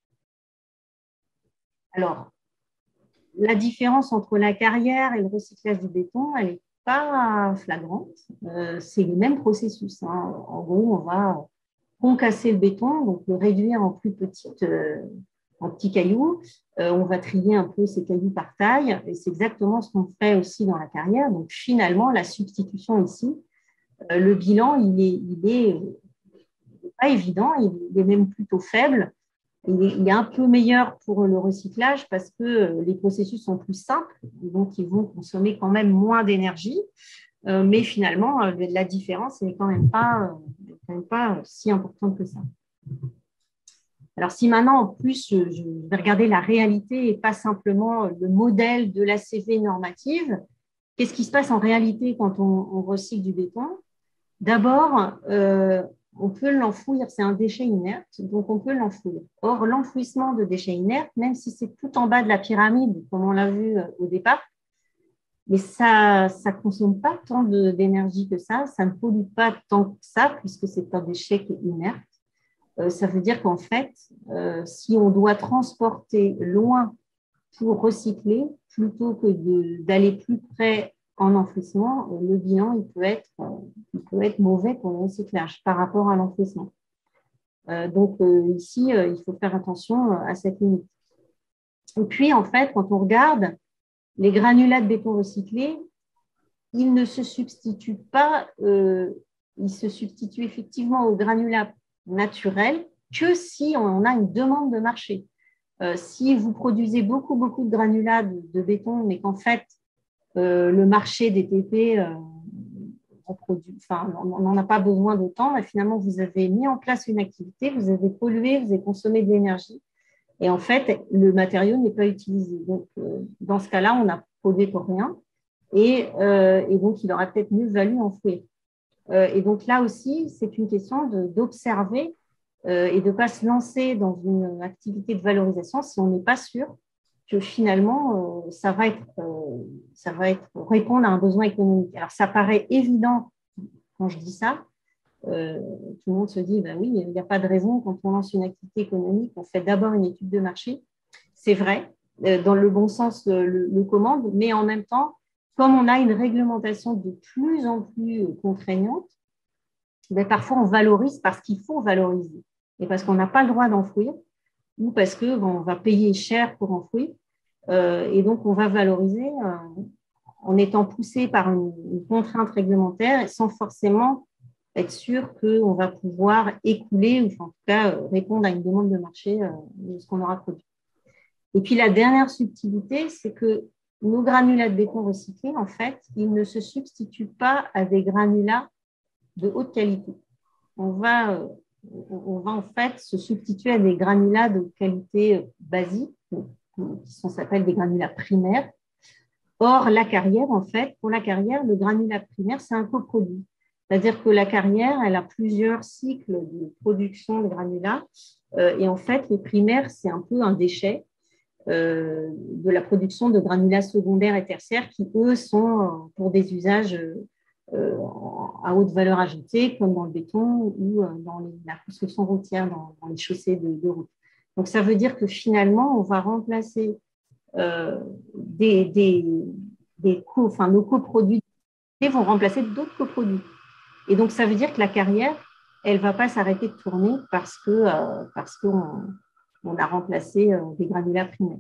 Alors, la différence entre la carrière et le recyclage du béton, elle n'est pas flagrante. Euh, c'est le même processus. Hein. En gros, on va concasser le béton, donc le réduire en plus petites, euh, en petits cailloux. Euh, on va trier un peu ces cailloux par taille, et c'est exactement ce qu'on fait aussi dans la carrière. Donc finalement, la substitution ici, euh, le bilan, il est, il est, il est pas évident, il est même plutôt faible. Il est, il est un peu meilleur pour le recyclage parce que les processus sont plus simples, donc ils vont consommer quand même moins d'énergie. Euh, mais finalement, la différence n'est quand même pas, quand même pas si importante que ça. Alors, si maintenant, en plus, je, je vais regarder la réalité et pas simplement le modèle de la C V normative, qu'est-ce qui se passe en réalité quand on, on recycle du béton? D'abord, euh, on peut l'enfouir, c'est un déchet inerte, donc on peut l'enfouir. Or, l'enfouissement de déchets inertes, même si c'est tout en bas de la pyramide, comme on l'a vu au départ, mais ça ne consomme pas tant de, d'énergie que ça, ça ne pollue pas tant que ça, puisque c'est un déchet qui est inerte. Euh, ça veut dire qu'en fait, euh, si on doit transporter loin pour recycler, plutôt que de, d'aller plus près en enfouissement, le bilan il peut, être, il peut être mauvais pour le recyclage par rapport à l'enfouissement. Euh, donc euh, ici, euh, il faut faire attention à cette limite. Et puis, en fait, quand on regarde les granulats de béton recyclés, il ne se substitue pas, euh, il se substitue effectivement au granulat naturel que si on a une demande de marché. Euh, si vous produisez beaucoup, beaucoup de granulats de, de béton, mais qu'en fait, euh, le marché des T P, euh, on produit, enfin, on n'en a pas besoin d'autant, mais finalement, vous avez mis en place une activité, vous avez pollué, vous avez consommé de l'énergie, et en fait, le matériau n'est pas utilisé. Donc, euh, dans ce cas-là, on a produit pour rien, et, euh, et donc, il aurait peut-être mieux valu enfouir. Euh, et donc, là aussi, c'est une question d'observer euh, et de ne pas se lancer dans une activité de valorisation si on n'est pas sûr que finalement, euh, ça, va être, euh, ça va être répondre à un besoin économique. Alors, ça paraît évident quand je dis ça. Euh, tout le monde se dit, ben oui, il n'y a pas de raison quand on lance une activité économique, on fait d'abord une étude de marché. C'est vrai, euh, dans le bon sens, le, le, le commande, mais en même temps, comme on a une réglementation de plus en plus contraignante, ben parfois on valorise parce qu'il faut valoriser et parce qu'on n'a pas le droit d'enfouir ou parce qu'on bon, va payer cher pour enfouir. Euh, et donc, on va valoriser euh, en étant poussé par une, une contrainte réglementaire sans forcément être sûr qu'on va pouvoir écouler ou en tout cas euh, répondre à une demande de marché euh, de ce qu'on aura produit. Et puis, la dernière subtilité, c'est que nos granulats de béton recyclés, en fait, ils ne se substituent pas à des granulats de haute qualité. On va, euh, on va en fait se substituer à des granulats de qualité basique, qui s'appellent des granulats primaires. Or, la carrière, en fait, pour la carrière, le granulat primaire, c'est un coproduit. C'est-à-dire que la carrière, elle a plusieurs cycles de production de granulats. Euh, et en fait, les primaires, c'est un peu un déchet euh, de la production de granulats secondaires et tertiaires qui, eux, sont euh, pour des usages euh, à haute valeur ajoutée, comme dans le béton ou euh, dans les, la construction routière, dans, dans les chaussées de, de route. Donc, ça veut dire que finalement, on va remplacer euh, des, des, des co, enfin, nos coproduits vont remplacer d'autres coproduits. Et donc, ça veut dire que la carrière, elle ne va pas s'arrêter de tourner parce que euh, parce qu'on on a remplacé euh, des granulats primaires.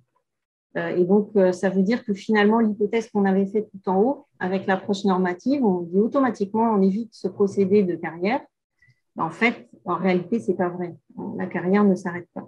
Euh, et donc, euh, ça veut dire que finalement, l'hypothèse qu'on avait faite tout en haut, avec l'approche normative, on dit automatiquement, on évite ce procédé de carrière. En fait, en réalité, ce n'est pas vrai. La carrière ne s'arrête pas.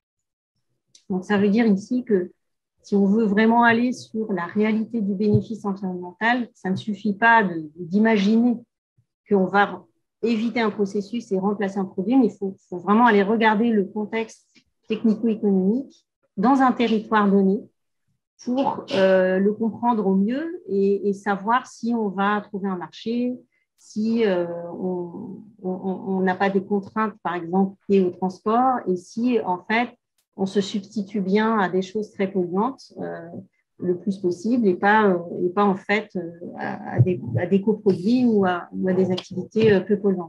Donc, ça veut dire ici que si on veut vraiment aller sur la réalité du bénéfice environnemental, ça ne suffit pas de, d'imaginer qu'on va éviter un processus et remplacer un produit, mais il faut, faut vraiment aller regarder le contexte technico-économique dans un territoire donné pour euh, le comprendre au mieux et, et savoir si on va trouver un marché, si euh, on n'a pas des contraintes, par exemple, liées au transport, et si, en fait, on se substitue bien à des choses très polluantes euh, le plus possible et pas, euh, et pas en fait, euh, à, à, des, à des coproduits ou à, ou à des activités euh, peu polluantes.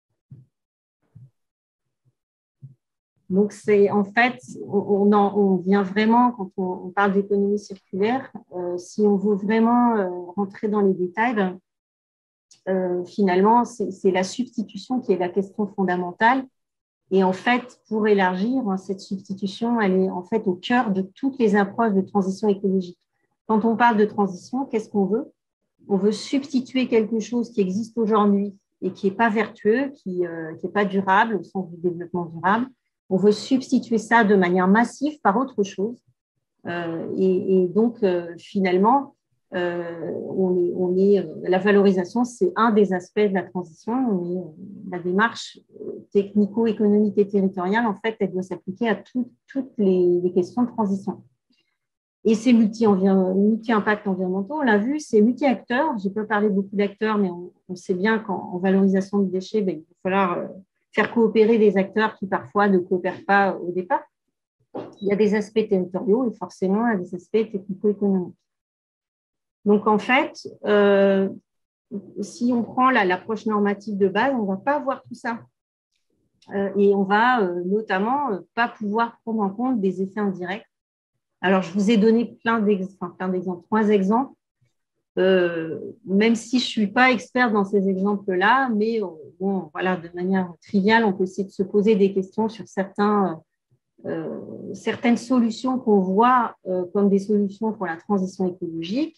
Donc, c'est en fait, on, en, on vient vraiment, quand on, on parle d'économie circulaire, euh, si on veut vraiment euh, rentrer dans les détails, euh, finalement, c'est, c'est la substitution qui est la question fondamentale. Et en fait, pour élargir, cette substitution, elle est en fait au cœur de toutes les approches de transition écologique. Quand on parle de transition, qu'est-ce qu'on veut? On veut substituer quelque chose qui existe aujourd'hui et qui n'est pas vertueux, qui n'est euh, pas durable au sens du développement durable. On veut substituer ça de manière massive par autre chose. Euh, et, et donc, euh, finalement, euh, on est, on est, euh, la valorisation, c'est un des aspects de la transition, mais euh, la démarche technico-économique et territoriale, en fait, elle doit s'appliquer à tout, toutes les, les questions de transition. Et c'est multi-impact environnementaux, on l'a vu, c'est multi-acteurs. Je n'ai pas parlé beaucoup d'acteurs, mais on, on sait bien qu'en valorisation de déchets, ben, il va falloir euh, faire coopérer des acteurs qui parfois ne coopèrent pas au départ. Il y a des aspects territoriaux et forcément il y a des aspects technico-économiques. Donc, en fait, euh, si on prend la, l'approche normative de base, on ne va pas voir tout ça. Euh, et on va euh, notamment euh, pas pouvoir prendre en compte des effets indirects. Alors, je vous ai donné plein d'exemples, enfin, plein d'exemples, trois exemples, euh, même si je ne suis pas experte dans ces exemples-là, mais euh, bon, voilà, de manière triviale, on peut essayer de se poser des questions sur certains, euh, certaines solutions qu'on voit euh, comme des solutions pour la transition écologique.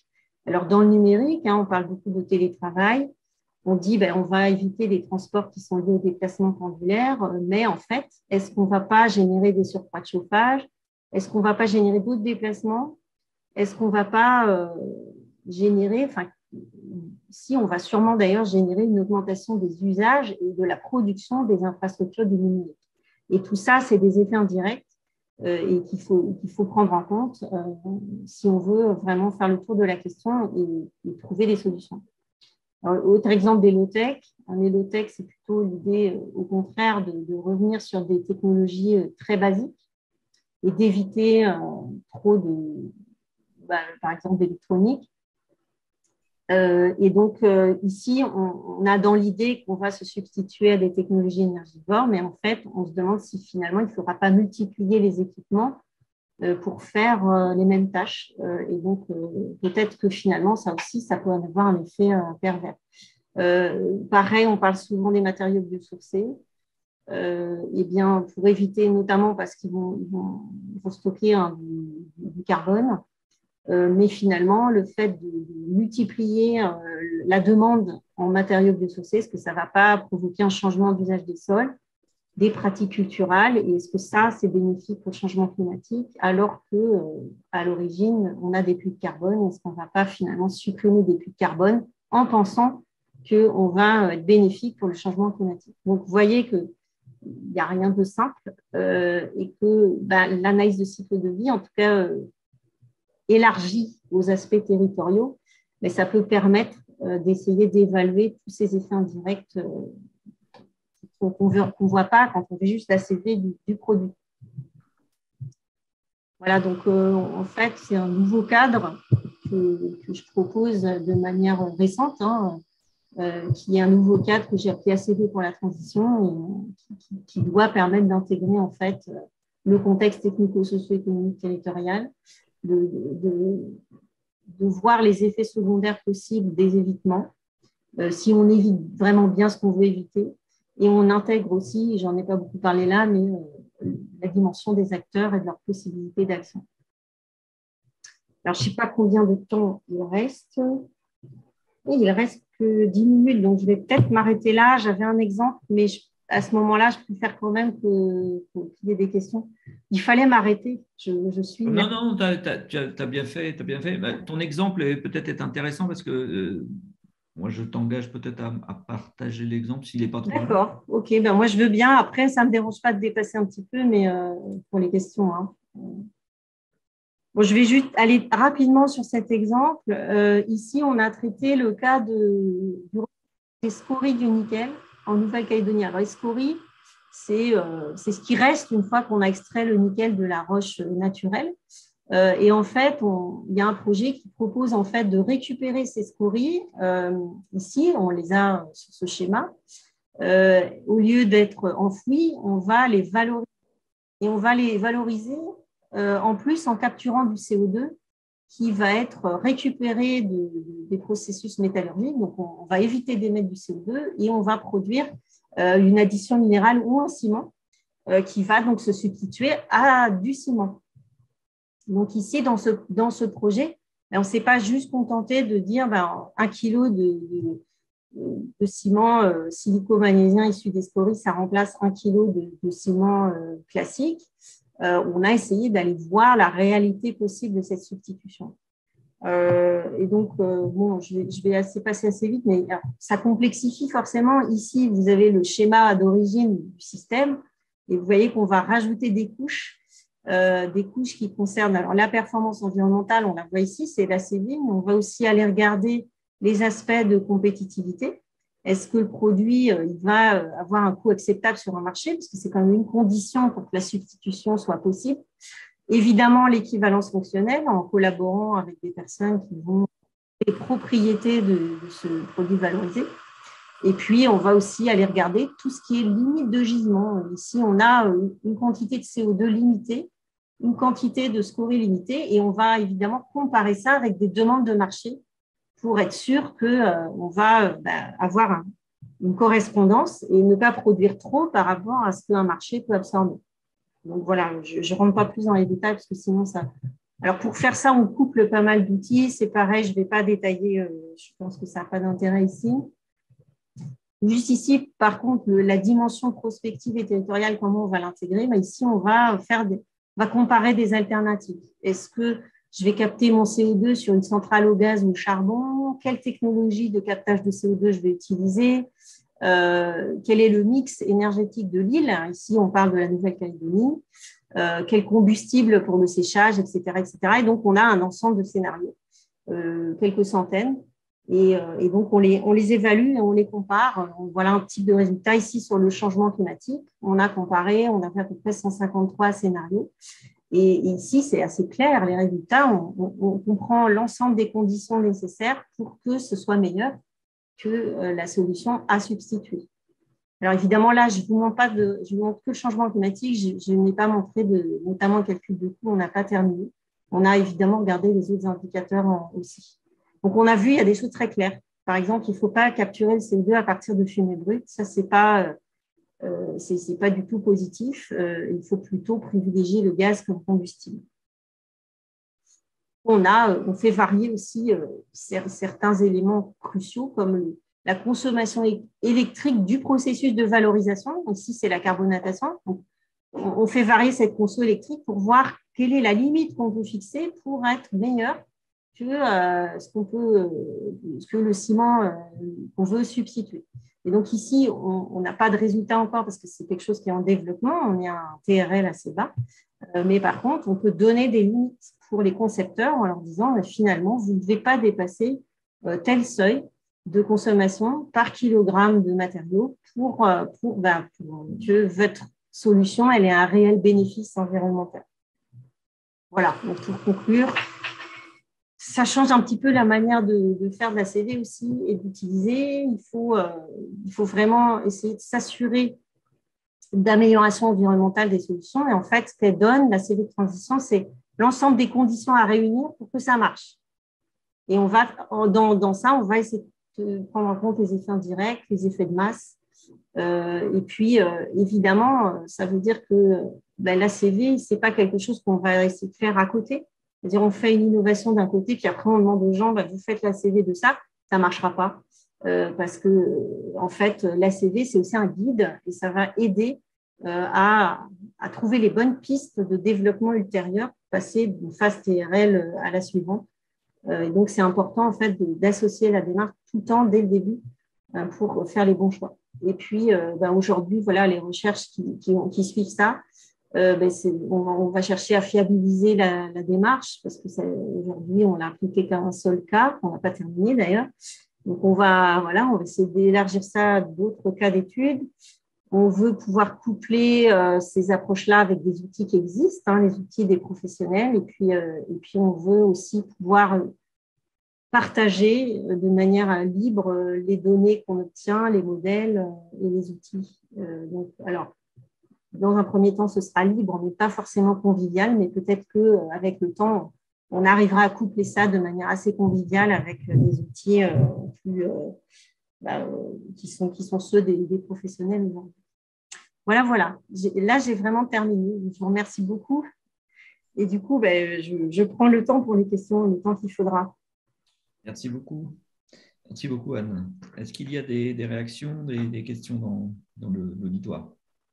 Alors, dans le numérique, hein, on parle beaucoup de télétravail. On dit ben, on va éviter les transports qui sont liés au déplacement pendulaire, mais en fait, est-ce qu'on ne va pas générer des surcroîts de chauffage? Est-ce qu'on ne va pas générer d'autres déplacements? Est-ce qu'on ne va pas euh, générer, enfin, si on va sûrement d'ailleurs générer une augmentation des usages et de la production des infrastructures du numérique. Et tout ça, c'est des effets indirects euh, et qu'il faut, qu'il faut prendre en compte euh, si on veut vraiment faire le tour de la question et, et trouver des solutions. Alors, autre exemple des low-tech. Un low-tech, c'est plutôt l'idée, euh, au contraire, de, de revenir sur des technologies euh, très basiques et d'éviter euh, trop de, bah, par exemple, d'électronique. Euh, et donc, euh, ici, on, on a dans l'idée qu'on va se substituer à des technologies énergivores, mais en fait, on se demande si finalement, il ne faudra pas multiplier les équipements euh, pour faire euh, les mêmes tâches. Euh, et donc, euh, peut-être que finalement, ça aussi, ça peut avoir un effet euh, pervers. Euh, pareil, on parle souvent des matériaux biosourcés. Euh, eh bien, pour éviter, notamment parce qu'ils vont, ils vont, ils vont stocker hein, du, du carbone, euh, mais finalement, le fait de, de multiplier euh, la demande en matériaux biosourcés, est-ce que ça ne va pas provoquer un changement d'usage des sols, des pratiques culturelles, et est-ce que ça, c'est bénéfique au changement climatique, alors que euh, à l'origine, on a des puits de carbone, est-ce qu'on ne va pas finalement supprimer des puits de carbone en pensant qu'on va être bénéfique pour le changement climatique. Donc, vous voyez qu'il n'y a rien de simple euh, et que bah, l'analyse de cycle de vie, en tout cas, euh, élargie aux aspects territoriaux, mais ça peut permettre euh, d'essayer d'évaluer tous ces effets indirects euh, qu'on ne voit pas quand on fait juste la C V du, du produit. Voilà, donc euh, en fait, c'est un nouveau cadre que, que je propose de manière récente, hein, euh, qui est un nouveau cadre que j'ai appelé A C V pour la transition et qui, qui doit permettre d'intégrer en fait le contexte technico-socio-économique territorial, de, de, de, de voir les effets secondaires possibles des évitements, euh, si on évite vraiment bien ce qu'on veut éviter. Et on intègre aussi, j'en ai pas beaucoup parlé là, mais euh, la dimension des acteurs et de leurs possibilités d'action. Alors, je ne sais pas combien de temps il reste. Et il reste que dix minutes, donc je vais peut-être m'arrêter là. J'avais un exemple, mais je, à ce moment-là, je préfère quand même que, qu'il y ait des questions. Il fallait m'arrêter. Je, je suis... Non, non, tu as bien fait. T'as bien fait. Bah, ton exemple est peut-être est intéressant parce que euh, moi, je t'engage peut-être à, à partager l'exemple s'il n'est pas trop long. D'accord, ok. Ben moi, je veux bien. Après, ça ne me dérange pas de dépasser un petit peu, mais euh, pour les questions. Hein. Bon, je vais juste aller rapidement sur cet exemple. Euh, ici, on a traité le cas de, des scories du nickel en Nouvelle-Calédonie. Alors, les scories, c'est euh, ce qui reste une fois qu'on a extrait le nickel de la roche naturelle. Euh, et en fait, on, il y a un projet qui propose en fait de récupérer ces scories. Euh, ici, on les a sur ce schéma. Euh, au lieu d'être enfouies, on va les valoriser. Et on va les valoriser euh, en plus en capturant du C O deux qui va être récupéré de, de, des processus métallurgiques. Donc, on, on va éviter d'émettre du C O deux et on va produire euh, une addition minérale ou un ciment euh, qui va donc se substituer à du ciment. Donc, ici, dans ce, dans ce projet, on ne s'est pas juste contenté de dire ben, un kilo de, de, de ciment euh, silico-magnésien issu des scories, ça remplace un kilo de, de ciment euh, classique. Euh, on a essayé d'aller voir la réalité possible de cette substitution. Euh, et donc, euh, bon, je vais, je vais assez passer assez vite, mais alors, ça complexifie forcément. Ici, vous avez le schéma d'origine du système et vous voyez qu'on va rajouter des couches, euh, des couches qui concernent alors, la performance environnementale, on la voit ici, c'est l'A C V, mais on va aussi aller regarder les aspects de compétitivité. Est-ce que le produit euh, il va avoir un coût acceptable sur un marché, parce que c'est quand même une condition pour que la substitution soit possible. Évidemment, l'équivalence fonctionnelle en collaborant avec des personnes qui vont les propriétés de, de ce produit valorisé. Et puis, on va aussi aller regarder tout ce qui est limite de gisement. Ici, on a une quantité de C O deux limitée, une quantité de scories limitée, et on va évidemment comparer ça avec des demandes de marché pour être sûr qu'on euh, va bah, avoir un, une correspondance et ne pas produire trop par rapport à ce qu'un marché peut absorber. Donc voilà, je ne rentre pas plus dans les détails parce que sinon ça, Alors, pour faire ça, on couple pas mal d'outils. C'est pareil, je ne vais pas détailler, euh, je pense que ça n'a pas d'intérêt ici. Juste ici, par contre, le, la dimension prospective et territoriale, comment on va l'intégrer? Ben ici, on va, faire des, on va comparer des alternatives. Est-ce que je vais capter mon C O deux sur une centrale au gaz ou au charbon? Quelle technologie de captage de C O deux je vais utiliser? Euh, quel est le mix énergétique de l'île? Ici, on parle de la Nouvelle-Calédonie. Euh, quel combustible pour le séchage, et cetera, et cetera. Et donc, on a un ensemble de scénarios, euh, quelques centaines. Et, euh, et donc, on les, on les évalue et on les compare. Voilà un type de résultat ici sur le changement climatique. On a comparé, on a fait à peu près cent cinquante-trois scénarios. Et, et ici, c'est assez clair, les résultats, on, on, on comprend l'ensemble des conditions nécessaires pour que ce soit meilleur que euh, la solution à substituer. Alors évidemment, là, je ne vous montre pas de, je vous montre que le changement climatique. Je, je n'ai pas montré de, notamment le calcul de coût, on n'a pas terminé. On a évidemment regardé les autres indicateurs aussi. Donc, on a vu, il y a des choses très claires. Par exemple, il ne faut pas capturer le C O deux à partir de fumée brute. Ça, ce n'est pas, euh, c'est, c'est pas du tout positif. Euh, il faut plutôt privilégier le gaz comme combustible. On, a, on fait varier aussi euh, certains éléments cruciaux comme le, la consommation électrique du processus de valorisation. Ici, c'est la carbonatation. Donc, on fait varier cette conso électrique pour voir quelle est la limite qu'on peut fixer pour être meilleur que euh, ce qu'on peut, euh, ce que le ciment euh, qu'on veut substituer. Et donc ici, on n'a pas de résultat encore parce que c'est quelque chose qui est en développement. On est à un T R L assez bas. Euh, mais par contre, on peut donner des limites pour les concepteurs en leur disant bah, finalement, vous ne devez pas dépasser euh, tel seuil de consommation par kilogramme de matériaux pour, euh, pour, bah, pour que votre solution elle ait un réel bénéfice environnemental. Voilà, donc pour conclure, ça change un petit peu la manière de, de faire de la C V aussi et d'utiliser. Il faut, euh, il faut vraiment essayer de s'assurer d'amélioration environnementale des solutions. Et en fait, ce qu'elle donne, la C V de transition, c'est l'ensemble des conditions à réunir pour que ça marche. Et on va, dans, dans ça, on va essayer de prendre en compte les effets indirects, les effets de masse. Euh, et puis, euh, évidemment, ça veut dire que ben, la C V, ce n'est pas quelque chose qu'on va essayer de faire à côté. C'est-à-dire, on fait une innovation d'un côté, puis après, on demande aux gens, ben, vous faites la C V de ça, ça ne marchera pas. Euh, parce que, en fait, la C V, c'est aussi un guide et ça va aider euh, à, à trouver les bonnes pistes de développement ultérieur, passer d'une phase T R L à la suivante. Euh, et donc, c'est important, en fait, de, d'associer la démarche tout le temps, dès le début, hein, pour faire les bons choix. Et puis, euh, ben, aujourd'hui, voilà, les recherches qui, qui, qui suivent ça, euh, ben, c'est, on, on va chercher à fiabiliser la, la démarche parce que aujourd'hui, on l'a appliqué qu'à un seul cas, qu'on n'a pas terminé d'ailleurs. Donc, on va, voilà, on va essayer d'élargir ça à d'autres cas d'études. On veut pouvoir coupler euh, ces approches-là avec des outils qui existent, hein, les outils des professionnels. Et puis, euh, et puis, on veut aussi pouvoir partager de manière libre les données qu'on obtient, les modèles et les outils. Euh, donc, alors, dans un premier temps, ce sera libre, mais pas forcément convivial, mais peut-être qu'avec le temps, on arrivera à coupler ça de manière assez conviviale avec des outils euh, plus, euh, bah, qui, sont, qui sont ceux des, des professionnels. Voilà, voilà. J'ai, là, j'ai vraiment terminé. Je vous remercie beaucoup. Et du coup, bah, je, je prends le temps pour les questions, le temps qu'il faudra. Merci beaucoup. Merci beaucoup, Anne. Est-ce qu'il y a des, des réactions, des, des questions dans, dans le, l'auditoire?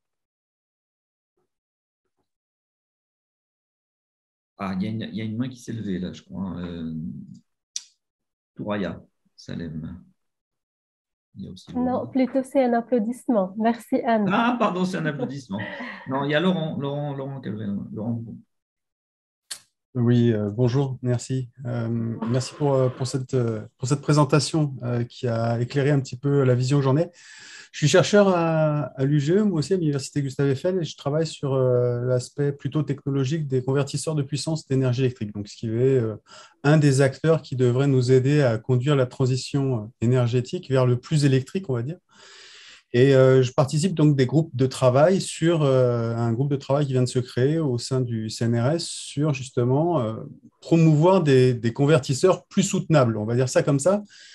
Ah, il y, a une, il y a une main qui s'est levée, là, je crois. Euh, Touraya, Salem. Il y a aussi non, plutôt c'est un applaudissement. Merci, Anne. Ah, pardon, c'est un applaudissement. Non, il y a Laurent, Laurent, Laurent Calvin. Laurent. Oui, euh, bonjour, merci. Euh, merci pour, euh, pour, cette, euh, pour cette présentation euh, qui a éclairé un petit peu la vision que j'en ai. Je suis chercheur à, à l'U G E, moi aussi à l'Université Gustave Eiffel, et je travaille sur euh, l'aspect plutôt technologique des convertisseurs de puissance d'énergie électrique, donc ce qui est euh, un des acteurs qui devrait nous aider à conduire la transition énergétique vers le plus électrique, on va dire. Et euh, je participe donc des groupes de travail sur euh, un groupe de travail qui vient de se créer au sein du C N R S sur justement euh, promouvoir des, des convertisseurs plus soutenables, on va dire ça comme ça.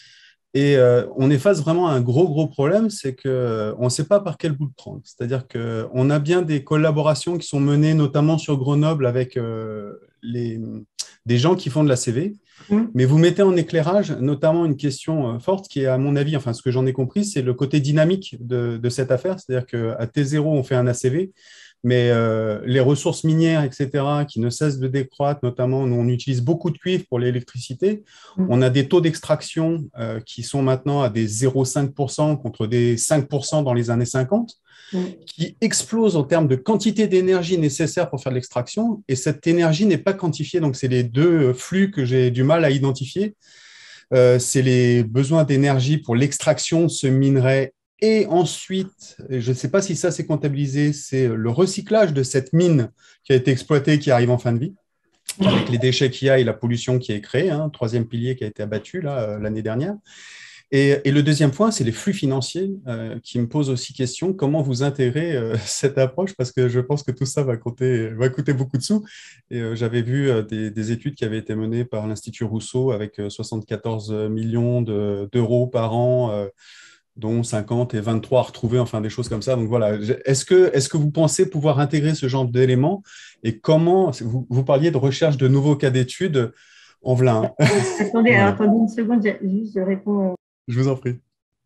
Et euh, on est face vraiment à un gros, gros problème, c'est qu'on ne sait pas par quel bout le prendre. C'est-à-dire qu'on a bien des collaborations qui sont menées, notamment sur Grenoble, avec euh, les, des gens qui font de la C V. Mmh. Mais vous mettez en éclairage notamment une question forte qui est, à mon avis, enfin, ce que j'en ai compris, c'est le côté dynamique de, de cette affaire. C'est-à-dire qu'à T zéro, on fait un A C V. Mais euh, les ressources minières, et cetera, qui ne cessent de décroître, notamment, nous, on utilise beaucoup de cuivre pour l'électricité. Mmh. On a des taux d'extraction euh, qui sont maintenant à des zéro virgule cinq pour cent contre des cinq pour cent dans les années cinquante, mmh. qui explosent en termes de quantité d'énergie nécessaire pour faire de l'extraction. Et cette énergie n'est pas quantifiée. Donc, c'est les deux flux que j'ai du mal à identifier. Euh, c'est les besoins d'énergie pour l'extraction de ce minerai. Et ensuite, je ne sais pas si ça c'est comptabilisé, c'est le recyclage de cette mine qui a été exploitée, qui arrive en fin de vie, avec les déchets qu'il y a et la pollution qui est créée, hein, troisième pilier qui a été abattu là, l'année dernière. Et, et le deuxième point, c'est les flux financiers euh, qui me posent aussi question. Comment vous intégrez euh, cette approche? Parce que je pense que tout ça va coûter, va coûter beaucoup de sous. Et euh, j'avais vu euh, des, des études qui avaient été menées par l'Institut Rousseau avec euh, soixante-quatorze millions de, d'euros par an, euh, dont cinquante et vingt-trois à retrouver, enfin des choses comme ça. Donc voilà, est-ce que, est-ce que vous pensez pouvoir intégrer ce genre d'éléments et comment, vous, vous parliez de recherche de nouveaux cas d'études en Velin. Attendez, voilà. alors, attendez une seconde, juste je réponds. Je vous en prie.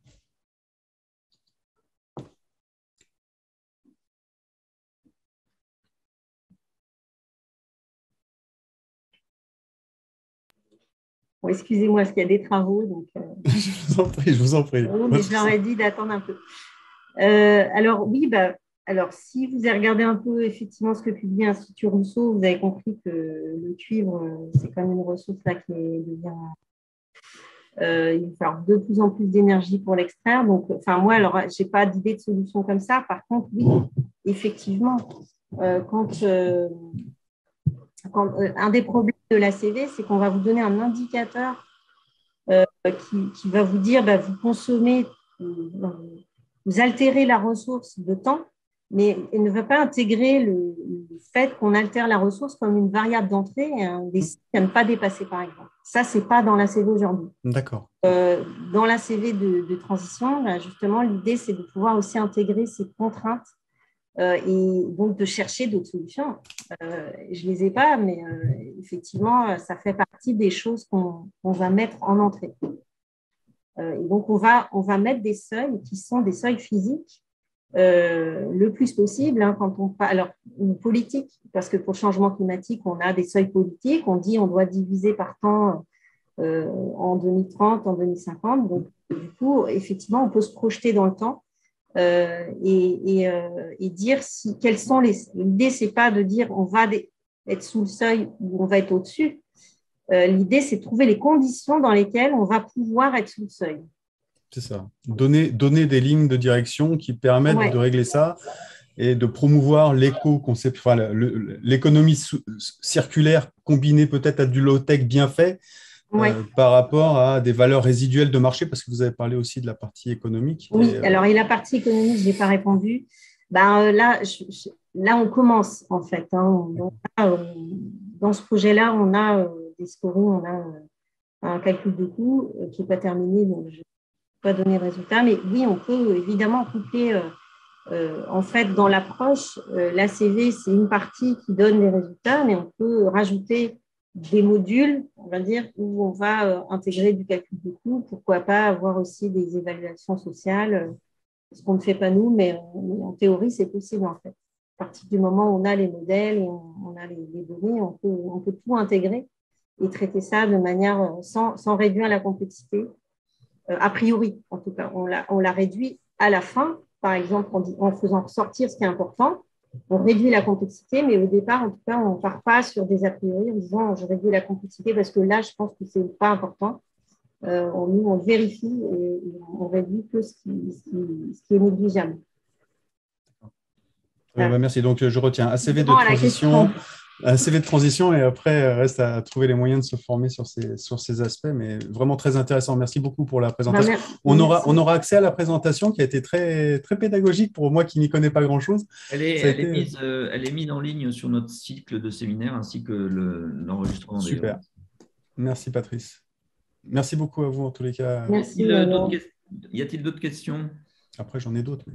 Bon, excusez-moi, parce qu'il y a des travaux. Donc, euh... je vous en prie, je vous en prie. Oh, mais je leur ai dit d'attendre un peu. Euh, alors, oui, bah, alors, si vous avez regardé un peu effectivement ce que publie l'Institut Rousseau, vous avez compris que le cuivre, c'est quand même une ressource là qui est, devient. Euh, il va falloir de plus en plus d'énergie pour l'extraire. Donc, enfin, moi, alors, je n'ai pas d'idée de solution comme ça. Par contre, oui, effectivement, euh, quand, euh, quand euh, un des problèmes de l'A C V, c'est qu'on va vous donner un indicateur euh, qui, qui va vous dire, bah, vous consommez, euh, vous altérez la ressource de temps, mais il ne va pas intégrer le, le fait qu'on altère la ressource comme une variable d'entrée, hein, des sites à ne pas dépasser, par exemple. Ça, ce n'est pas dans l'A C V aujourd'hui. D'accord. Euh, dans l'A C V de, de transition, ben justement, l'idée, c'est de pouvoir aussi intégrer ces contraintes euh, et donc de chercher d'autres solutions. Euh, je ne les ai pas, mais euh, effectivement, ça fait partie des choses qu'on qu'on va mettre en entrée. Euh, et donc, on va, on va mettre des seuils qui sont des seuils physiques euh, le plus possible. Hein, quand on parle, alors, une politique, parce que pour le changement climatique, on a des seuils politiques. On dit on doit diviser par temps euh, en deux mille trente, en deux mille cinquante. Donc, du coup, effectivement, on peut se projeter dans le temps euh, et, et, euh, et dire si, quels sont les… L'idée, ce n'est pas de dire on va être sous le seuil ou on va être au-dessus. Euh, l'idée, c'est de trouver les conditions dans lesquelles on va pouvoir être sous le seuil. C'est ça. Donner, donner des lignes de direction qui permettent ouais. de régler ça et de promouvoir l'éco-concept, enfin, l'économie circulaire combinée peut-être à du low-tech bien fait ouais. euh, par rapport à des valeurs résiduelles de marché, parce que vous avez parlé aussi de la partie économique. Oui, et, euh... alors et la partie économique, je n'ai pas répondu. Ben, euh, là, je, je, là, on commence en fait. Hein. Donc, là, euh, dans ce projet-là, on a euh, des scorings, on a euh, un calcul de coût euh, qui n'est pas terminé, donc je ne peux pas donner le résultat. Mais oui, on peut évidemment coupler, euh, euh, en fait, dans l'approche, euh, l'A C V, c'est une partie qui donne les résultats, mais on peut rajouter des modules, on va dire, où on va euh, intégrer du calcul de coût. Pourquoi pas avoir aussi des évaluations sociales, euh, ce qu'on ne fait pas nous, mais en, en théorie, c'est possible en fait. À partir du moment où on a les modèles, et on, on a les, les données, on peut, on peut tout intégrer et traiter ça de manière sans, sans réduire la complexité. Euh, a priori, en tout cas, on la, on la réduit à la fin, par exemple, en, en faisant sortir ce qui est important. On réduit la complexité, mais au départ, en tout cas, on ne part pas sur des a priori en disant je réduis la complexité parce que là, je pense que ce n'est pas important. Euh, on, nous, on vérifie et on réduit que ce qui, ce qui, ce qui est négligeable. Ouais, bah merci. Donc, je retiens un C V de transition, un C V de transition et après, reste à trouver les moyens de se former sur ces, sur ces aspects, mais vraiment très intéressant. Merci beaucoup pour la présentation. Bah, on, aura, on aura accès à la présentation qui a été très, très pédagogique pour moi qui n'y connais pas grand-chose. Elle est, elle, été... est mise, euh, elle est mise en ligne sur notre cycle de séminaire ainsi que l'enregistrement. Le, Super. Merci, Patrice. merci beaucoup à vous en tous les cas. Merci. Y a-t-il Manon. d'autres ques- y a-t-il d'autres questions? Après, j'en ai d'autres. Mais...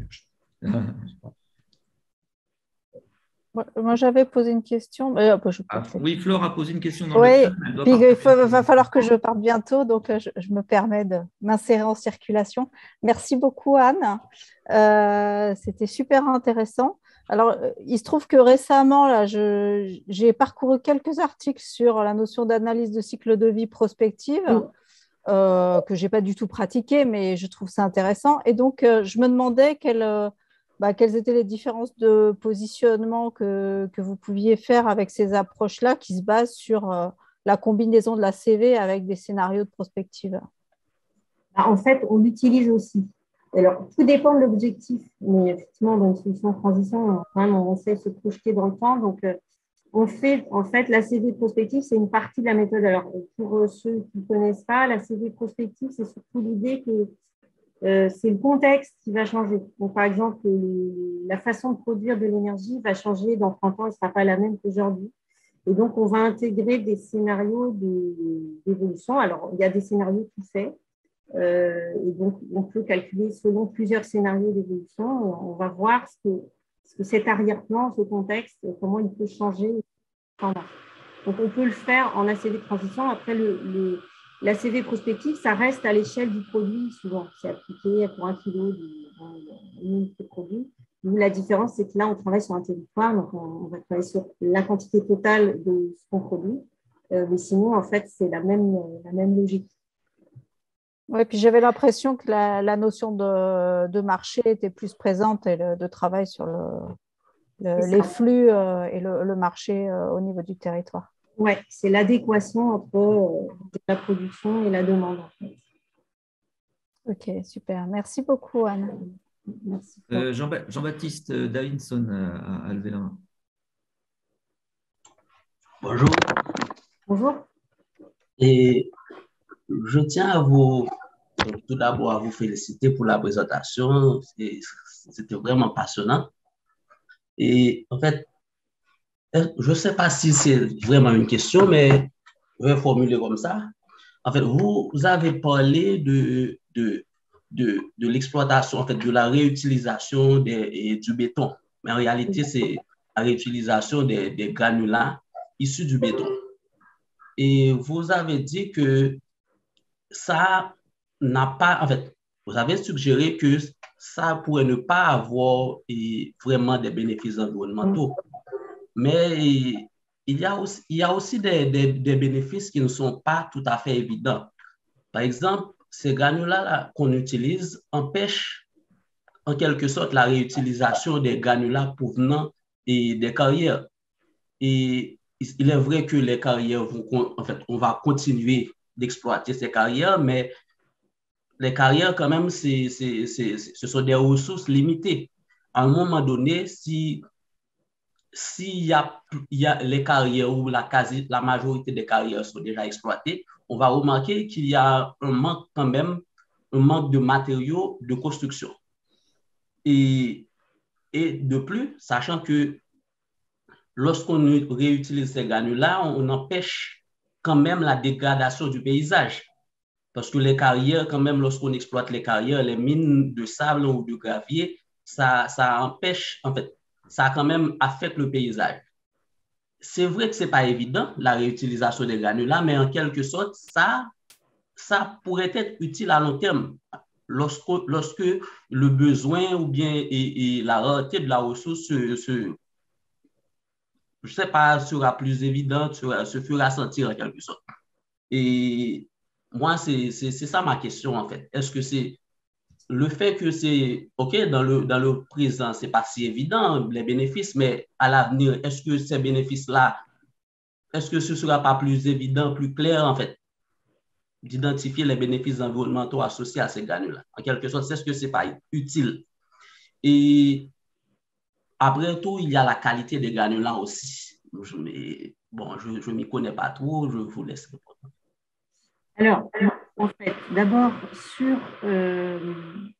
Moi, moi, j'avais posé une question. Mais, euh, bah, je peux Ah, peut-être- oui, Flore a posé une question dans le Oui, chat, mais elle doit puis il partager. faut- va falloir que je parte bientôt, donc euh, je, je me permets de m'insérer en circulation. Merci beaucoup, Anne. Euh, c'était super intéressant. Alors, euh, il se trouve que récemment, là, je- j'ai parcouru quelques articles sur la notion d'analyse de cycle de vie prospective, euh, que je n'ai pas du tout pratiqué, mais je trouve ça intéressant. Et donc, euh, je me demandais quelle, euh, bah, quelles étaient les différences de positionnement que, que vous pouviez faire avec ces approches-là qui se basent sur euh, la combinaison de la C V avec des scénarios de prospective. En fait, on l'utilise aussi. Alors, tout dépend de l'objectif, mais effectivement, dans une solution de transition, quand même, on essaie de se projeter dans le temps. Donc, euh, on fait, en fait, la C V prospective, c'est une partie de la méthode. Alors, pour ceux qui ne connaissent pas, la C V prospective, c'est surtout l'idée que euh, c'est le contexte qui va changer. Donc, par exemple, la façon de produire de l'énergie va changer dans trente ans, elle ne sera pas la même qu'aujourd'hui. Et donc, on va intégrer des scénarios de- d'évolution. Alors, il y a des scénarios tout faits. Euh, et donc, on peut calculer selon plusieurs scénarios d'évolution. On va voir ce que, ce que cet arrière-plan, ce contexte, comment il peut changer. Donc, on peut le faire en A C V de transition. Après, le, le, l'A C V prospective, ça reste à l'échelle du produit souvent. C'est appliqué pour un kilo de produit. Nous, la différence, c'est que là, on travaille sur un territoire. Donc, on, on va travailler sur la quantité totale de ce qu'on produit. Euh, mais sinon, en fait, c'est la même, la même logique. Oui, puis j'avais l'impression que la, la notion de, de marché était plus présente et le, de travail sur le, le, les flux euh, et le, le marché euh, au niveau du territoire. Oui, c'est l'adéquation entre euh, la production et la demande. En fait. Ok, super. Merci beaucoup, Anne. Merci. Euh, Jean- Jean-Baptiste Davidson a, a levé la main. Bonjour. Bonjour. Et je tiens à vous, tout d'abord, à vous féliciter pour la présentation. C'était vraiment passionnant. Et en fait, je ne sais pas si c'est vraiment une question, mais je vais formuler comme ça. En fait, vous, vous avez parlé de, de, de, de l'exploitation, en fait, de la réutilisation des, et du béton. Mais en réalité, c'est la réutilisation des, des granulats issus du béton. Et vous avez dit que ça n'a pas, en fait, vous avez suggéré que ça pourrait ne pas avoir et, vraiment des bénéfices environnementaux. Mais il y a aussi, il y a aussi des, des, des bénéfices qui ne sont pas tout à fait évidents. Par exemple, ces granulats qu'on utilise empêchent en quelque sorte la réutilisation des granulats provenant et des carrières. Et il est vrai que les carrières vont, en fait, on va continuer d'exploiter ces carrières, mais les carrières, quand même, c'est, c'est, c'est, ce sont des ressources limitées. À un moment donné, si s'il y a, il y a les carrières où la, quasi, la majorité des carrières sont déjà exploitées, on va remarquer qu'il y a un manque quand même, un manque de matériaux de construction. Et, et de plus, sachant que lorsqu'on réutilise ces granulats, on empêche quand même la dégradation du paysage. Parce que les carrières, quand même, lorsqu'on exploite les carrières, les mines de sable ou de gravier, ça, ça empêche, en fait, ça quand même affecte le paysage. C'est vrai que ce n'est pas évident, la réutilisation des granulats, mais en quelque sorte, ça, ça pourrait être utile à long terme lorsque, lorsque le besoin ou bien et, et la rareté de la ressource se, se je ne sais pas, sera plus évidente, sera, se fera sentir en quelque sorte. Et moi, c'est ça ma question en fait. Est-ce que c'est le fait que c'est, OK, dans le, dans le présent, ce n'est pas si évident, les bénéfices, mais à l'avenir, est-ce que ces bénéfices-là, est-ce que ce ne sera pas plus évident, plus clair en fait, d'identifier les bénéfices environnementaux associés à ces granulats? En quelque sorte, est-ce que ce n'est pas utile? Et après tout, il y a la qualité des granulats aussi. Je, mais, bon, je ne m'y connais pas trop, je vous laisse répondre. Alors, en fait, d'abord, sur, euh,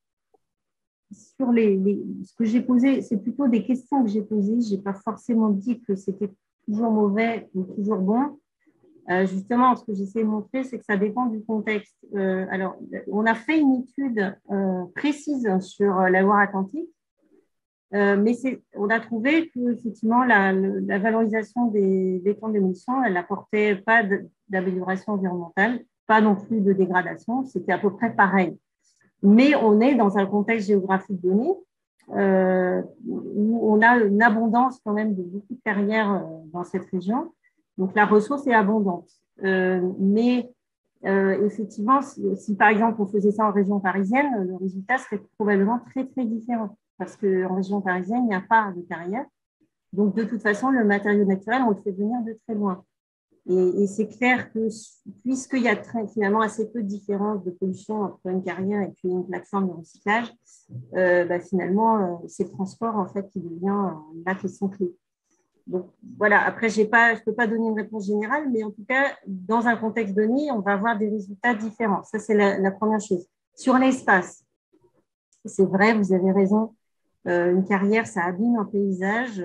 sur les, les, ce que j'ai posé, c'est plutôt des questions que j'ai posées. Je n'ai pas forcément dit que c'était toujours mauvais ou toujours bon. Euh, justement, ce que j'essaie de montrer, c'est que ça dépend du contexte. Euh, alors, on a fait une étude euh, précise sur la Loire-Atlantique, euh, mais on a trouvé que effectivement la, la valorisation des bétons d'émulsion, elle n'apportait pas d'amélioration environnementale, pas non plus de dégradation, c'était à peu près pareil. Mais on est dans un contexte géographique donné euh, où on a une abondance quand même de beaucoup de carrières euh, dans cette région. Donc, la ressource est abondante. Euh, mais euh, effectivement, si, si par exemple on faisait ça en région parisienne, le résultat serait probablement très, très différent parce qu'en région parisienne, il n'y a pas de carrière. Donc, de toute façon, le matériau naturel, on le fait venir de très loin. Et, et c'est clair que puisqu'il y a très, finalement assez peu de différence de pollution entre une carrière et puis une plateforme de recyclage, euh, bah, finalement, euh, c'est le transport en fait, qui devient euh, la question clé. Donc, voilà, après, j'ai pas, je ne peux pas donner une réponse générale, mais en tout cas, dans un contexte donné, on va avoir des résultats différents. Ça, c'est la, la première chose. Sur l'espace, c'est vrai, vous avez raison, euh, une carrière, ça abîme un paysage,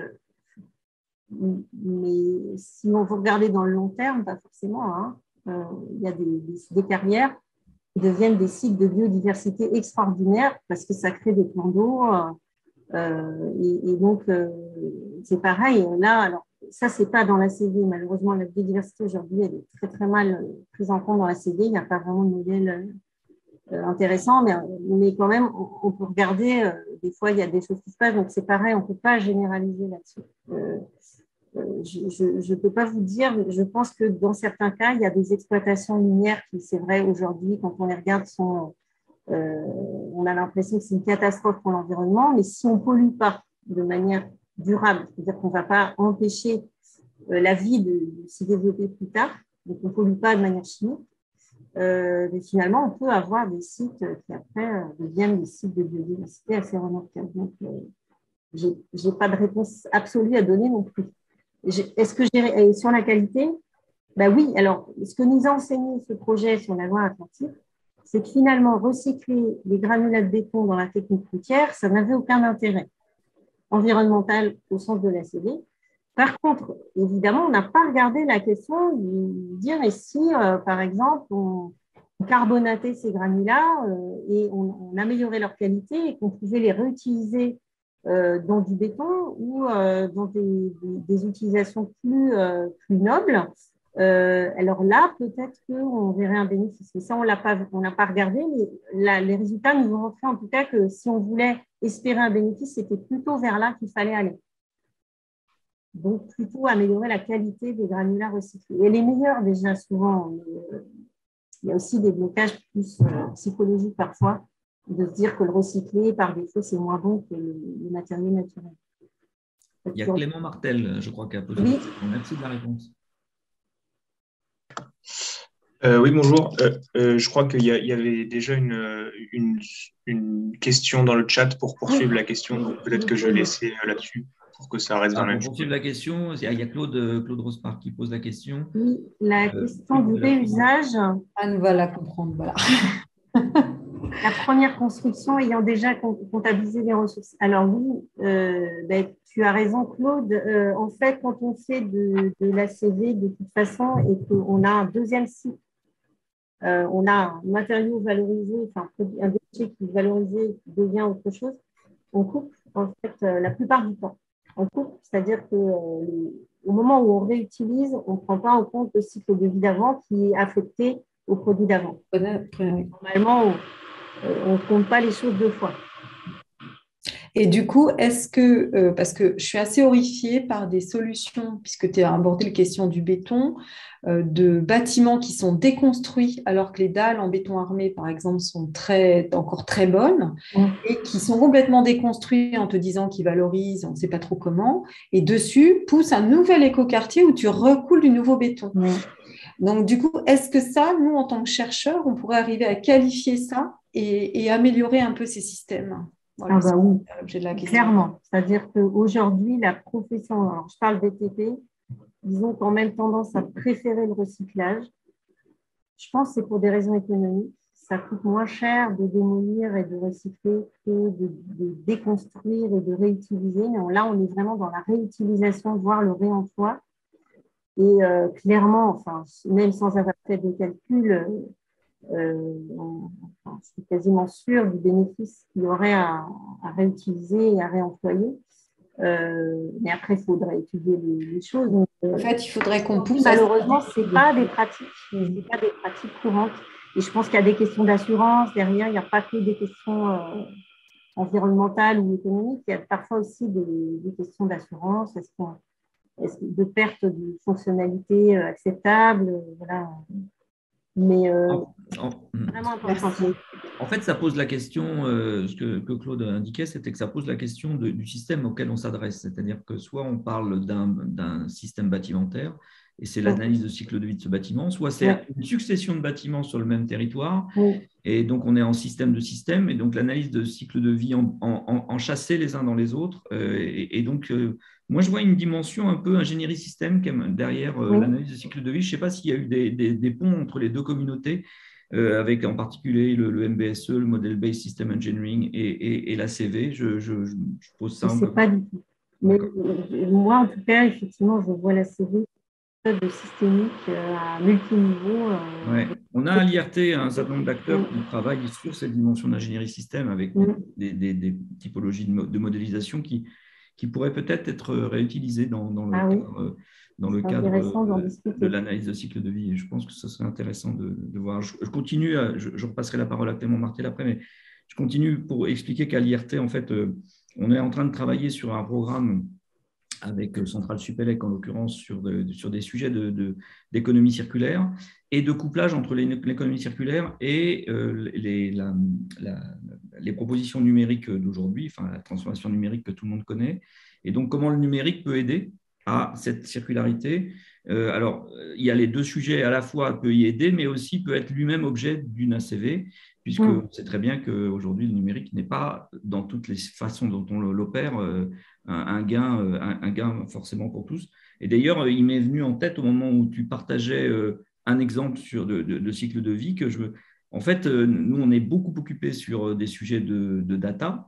mais si on veut regarder dans le long terme, pas forcément. Hein. Euh, il y a des, des, des carrières qui deviennent des sites de biodiversité extraordinaires parce que ça crée des plans d'eau. Euh, Euh, et, et donc, euh, c'est pareil. Là, alors, ça, c'est pas dans la C V. Malheureusement, la biodiversité aujourd'hui, elle est très, très mal prise en compte dans la C V. Il n'y a pas vraiment de modèle euh, intéressant, mais, mais quand même, on, on peut regarder. Euh, des fois, il y a des choses qui se passent. Donc, c'est pareil, on ne peut pas généraliser là-dessus. Euh, euh, je ne peux pas vous dire, mais je pense que dans certains cas, il y a des exploitations minières qui, c'est vrai, aujourd'hui, quand on les regarde, sont Euh, on a l'impression que c'est une catastrophe pour l'environnement, mais si on ne pollue pas de manière durable, c'est-à-dire qu'on ne va pas empêcher euh, la vie de, de se développer plus tard, donc on ne pollue pas de manière chimique, euh, mais finalement, on peut avoir des sites qui après euh, deviennent des sites de biodiversité assez remarquables. Donc, euh, je n'ai pas de réponse absolue à donner non plus. Est-ce que j'ai sur la qualité? Ben oui, alors, ce que nous a enseigné ce projet sur la Loire-Atlantique, c'est que finalement, recycler les granulats de béton dans la technique routière, ça n'avait aucun intérêt environnemental au sens de la C V. Par contre, évidemment, on n'a pas regardé la question de dire et si, euh, par exemple, on carbonatait ces granulats euh, et on, on améliorait leur qualité et qu'on pouvait les réutiliser euh, dans du béton ou euh, dans des, des, des utilisations plus, euh, plus nobles. Euh, alors là, peut-être qu'on verrait un bénéfice. Mais ça, on l'a pas, on n'a pas regardé, mais là, les résultats nous ont montré en tout cas que si on voulait espérer un bénéfice, c'était plutôt vers là qu'il fallait aller. Donc, plutôt améliorer la qualité des granulats recyclés. Et les meilleurs, déjà, souvent, mais, euh, il y a aussi des blocages plus euh, psychologiques parfois, de se dire que le recyclé, par défaut, c'est moins bon que le, le matériau naturel. Il y a Clément Martel, je crois, qui a posé une question. Merci de la réponse. Euh, oui, bonjour. Euh, euh, je crois qu'il y, y avait déjà une, une, une question dans le chat pour poursuivre la question. Donc peut-être que je vais laisser là-dessus pour que ça reste ah, dans la Pour poursuivre la question, il y a Claude, Claude Rospard qui pose la question. Oui, la euh, question du réusage. Anne va la comprendre, voilà. La première construction ayant déjà comptabilisé les ressources. Alors oui, euh, ben, tu as raison Claude. Euh, en fait, quand on fait de, de la C V de toute façon et qu'on a un deuxième cycle, euh, on a un matériau valorisé, enfin un déchet qui est valorisé, qui devient autre chose, on coupe en fait euh, la plupart du temps. On coupe, c'est-à-dire qu'au euh, moment où on réutilise, on ne prend pas en compte le cycle de vie d'avant qui est affecté au produit d'avant. Normalement, on, on ne compte pas les choses deux fois. Et du coup, est-ce que, euh, parce que je suis assez horrifiée par des solutions, puisque tu as abordé la question du béton, euh, de bâtiments qui sont déconstruits alors que les dalles en béton armé, par exemple, sont très, encore très bonnes, mmh. et qui sont complètement déconstruits en te disant qu'ils valorisent, on ne sait pas trop comment, et dessus pousse un nouvel écoquartier où tu recoules du nouveau béton. Mmh. Donc, du coup, est-ce que ça, nous, en tant que chercheurs, on pourrait arriver à qualifier ça et, et améliorer un peu ces systèmes? Voilà, ah bah oui, de la clairement. C'est-à-dire qu'aujourd'hui, la profession, alors je parle B T P, ils ont quand même tendance à préférer le recyclage. Je pense que c'est pour des raisons économiques. Ça coûte moins cher de démolir et de recycler que de, de déconstruire et de réutiliser. Mais là, on est vraiment dans la réutilisation, voire le réemploi. Et euh, clairement, enfin, même sans avoir fait de calcul, euh, enfin, je suis quasiment sûre du bénéfice qu'il y aurait à, à réutiliser et à réemployer. Euh, mais après, il faudrait étudier les, les choses. Donc, en fait, il faudrait qu'on pousse. Malheureusement, ce n'est pas des pratiques, c'est pas des pratiques courantes. Et je pense qu'il y a des questions d'assurance derrière. Il n'y a pas que des questions euh, environnementales ou économiques. Il y a parfois aussi des, des questions d'assurance. Est-ce qu'on, est-ce que de perte de fonctionnalité euh, acceptable, euh, voilà. Mais euh, En- en- vraiment important. En fait, ça pose la question, euh, ce que, que Claude indiquait, c'était que ça pose la question de- du système auquel on s'adresse. C'est-à-dire que soit on parle d'un d'un système bâtimentaire, et c'est l'analyse de cycle de vie de ce bâtiment, soit c'est Ouais. une succession de bâtiments sur le même territoire, Oui. et donc on est en système de système, et donc l'analyse de cycle de vie en, en, en chassés les uns dans les autres. Euh, et, et donc, euh, moi, je vois une dimension un peu ingénierie système derrière euh, Oui. l'analyse de cycle de vie. Je ne sais pas s'il y a eu des, des, des ponts entre les deux communautés, euh, avec en particulier le, le M B S E, le Model Based System Engineering et, et, et la C V. Je, je, je pose ça Je un ne sais peu. pas du tout. Mais moi, en tout cas, effectivement, je vois la C V de systémique euh, à multiniveau. Euh, Ouais. On a à l'I R T un certain nombre d'acteurs qui travaillent sur cette dimension d'ingénierie système avec Mm. des, des, des typologies de, mo- de modélisation qui, qui pourraient peut-être être réutilisées dans, dans le Ah oui. cadre, dans le C'est cadre intéressant d'en de discuter. l'analyse de cycle de vie. Et je pense que ce serait intéressant de, de voir. Je, je continue, à- je, je repasserai la parole à Clément Martel après, mais je continue pour expliquer qu'à l'I R T, en fait, euh, on est en train de travailler sur un programme avec Centrale Supélec en l'occurrence, sur, de, sur des sujets de, de, d'économie circulaire et de couplage entre les, l'économie circulaire et euh, les, la, la, les propositions numériques d'aujourd'hui, enfin la transformation numérique que tout le monde connaît. Et donc, comment le numérique peut aider à cette circularité. Euh, alors, il y a les deux sujets, à la fois peut y aider, mais aussi peut être lui-même objet d'une A C V, puisque Mm. on sait très bien qu'aujourd'hui, le numérique n'est pas, dans toutes les façons dont on l'opère, euh, un gain, un, un gain forcément pour tous. Et d'ailleurs, il m'est venu en tête au moment où tu partageais un exemple sur de, de, de cycle de vie que je veux. En fait, nous, on est beaucoup occupés sur des sujets de, de data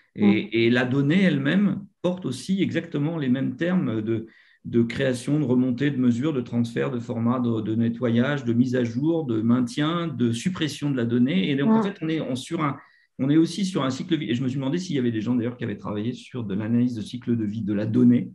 et, et la donnée elle-même porte aussi exactement les mêmes termes de, de création, de remontée, de mesure, de transfert, de format, de, de nettoyage, de mise à jour, de maintien, de suppression de la donnée. Et donc, en fait, on est on, sur un, on est aussi sur un cycle de vie. Et je me suis demandé s'il y avait des gens d'ailleurs qui avaient travaillé sur de l'analyse de cycle de vie de la donnée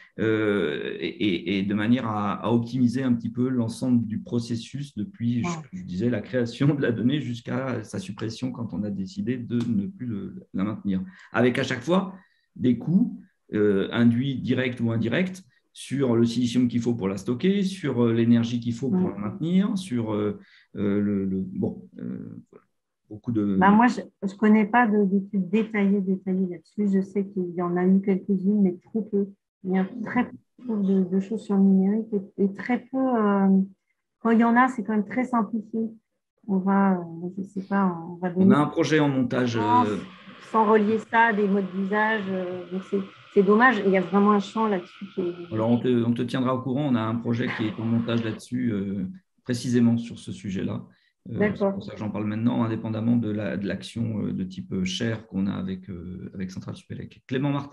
euh, et, et de manière à, à optimiser un petit peu l'ensemble du processus depuis, je, je disais, la création de la donnée jusqu'à sa suppression quand on a décidé de ne plus le, la maintenir. Avec à chaque fois des coûts euh, induits directs ou indirects sur le silicium qu'il faut pour la stocker, sur l'énergie qu'il faut pour la maintenir, sur euh, le, le… Bon, euh, beaucoup de… Bah moi, je ne connais pas d'études détaillées, détaillées là-dessus. Je sais qu'il y en a eu quelques-unes, mais trop peu. Il y a très peu de, de choses sur le numérique et, et très peu… Euh, quand il y en a, c'est quand même très simplifié. On va, euh, je ne sais pas, on va donner… On a un projet en montage… Euh, sans relier ça à des modes d'usage. Euh, donc, c'est, c'est dommage. Il y a vraiment un champ là-dessus qui est… Alors, on te, on te tiendra au courant. On a un projet qui est en montage là-dessus, euh, précisément sur ce sujet-là. Euh, c'est pour ça que j'en parle maintenant, indépendamment de, la, de l'action de type share qu'on a avec, euh, avec Centrale Supélec. Clément Martel ?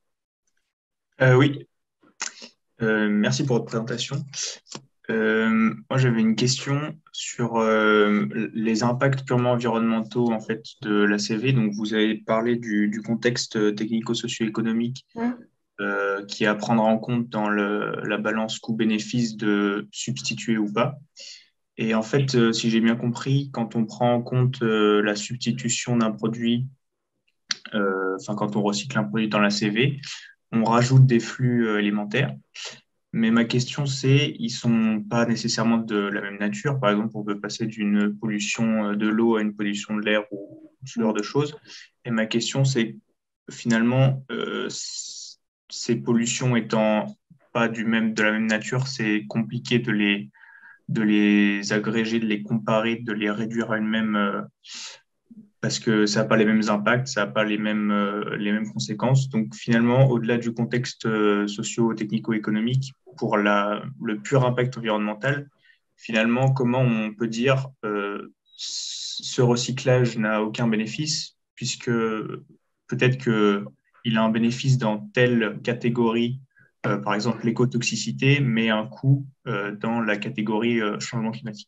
euh, Oui. Euh, merci pour votre présentation. Euh, moi, j'avais une question sur euh, les impacts purement environnementaux en fait, de la C V. Donc, vous avez parlé du, du contexte technico-socio-économique mmh. euh, qui est à prendre en compte dans le, la balance coût-bénéfice de substituer ou pas. Et en fait, euh, si j'ai bien compris, quand on prend en compte euh, la substitution d'un produit, euh, enfin quand on recycle un produit dans la C V, on rajoute des flux euh, élémentaires. Mais ma question, c'est, ils ne sont pas nécessairement de la même nature. Par exemple, on peut passer d'une pollution de l'eau à une pollution de l'air ou ce genre de choses. Et ma question, c'est, finalement, euh, ces pollutions étant pas du même, de la même nature, c'est compliqué de les, de les agréger, de les comparer, de les réduire à une même… Euh, parce que ça n'a pas les mêmes impacts, ça n'a pas les mêmes, euh, les mêmes conséquences. Donc finalement, au-delà du contexte euh, socio-technico-économique, pour la, le pur impact environnemental, finalement, comment on peut dire euh, ce recyclage n'a aucun bénéfice, puisque peut-être qu'il a un bénéfice dans telle catégorie euh, par exemple l'écotoxicité, mais un coût euh, dans la catégorie euh, changement climatique.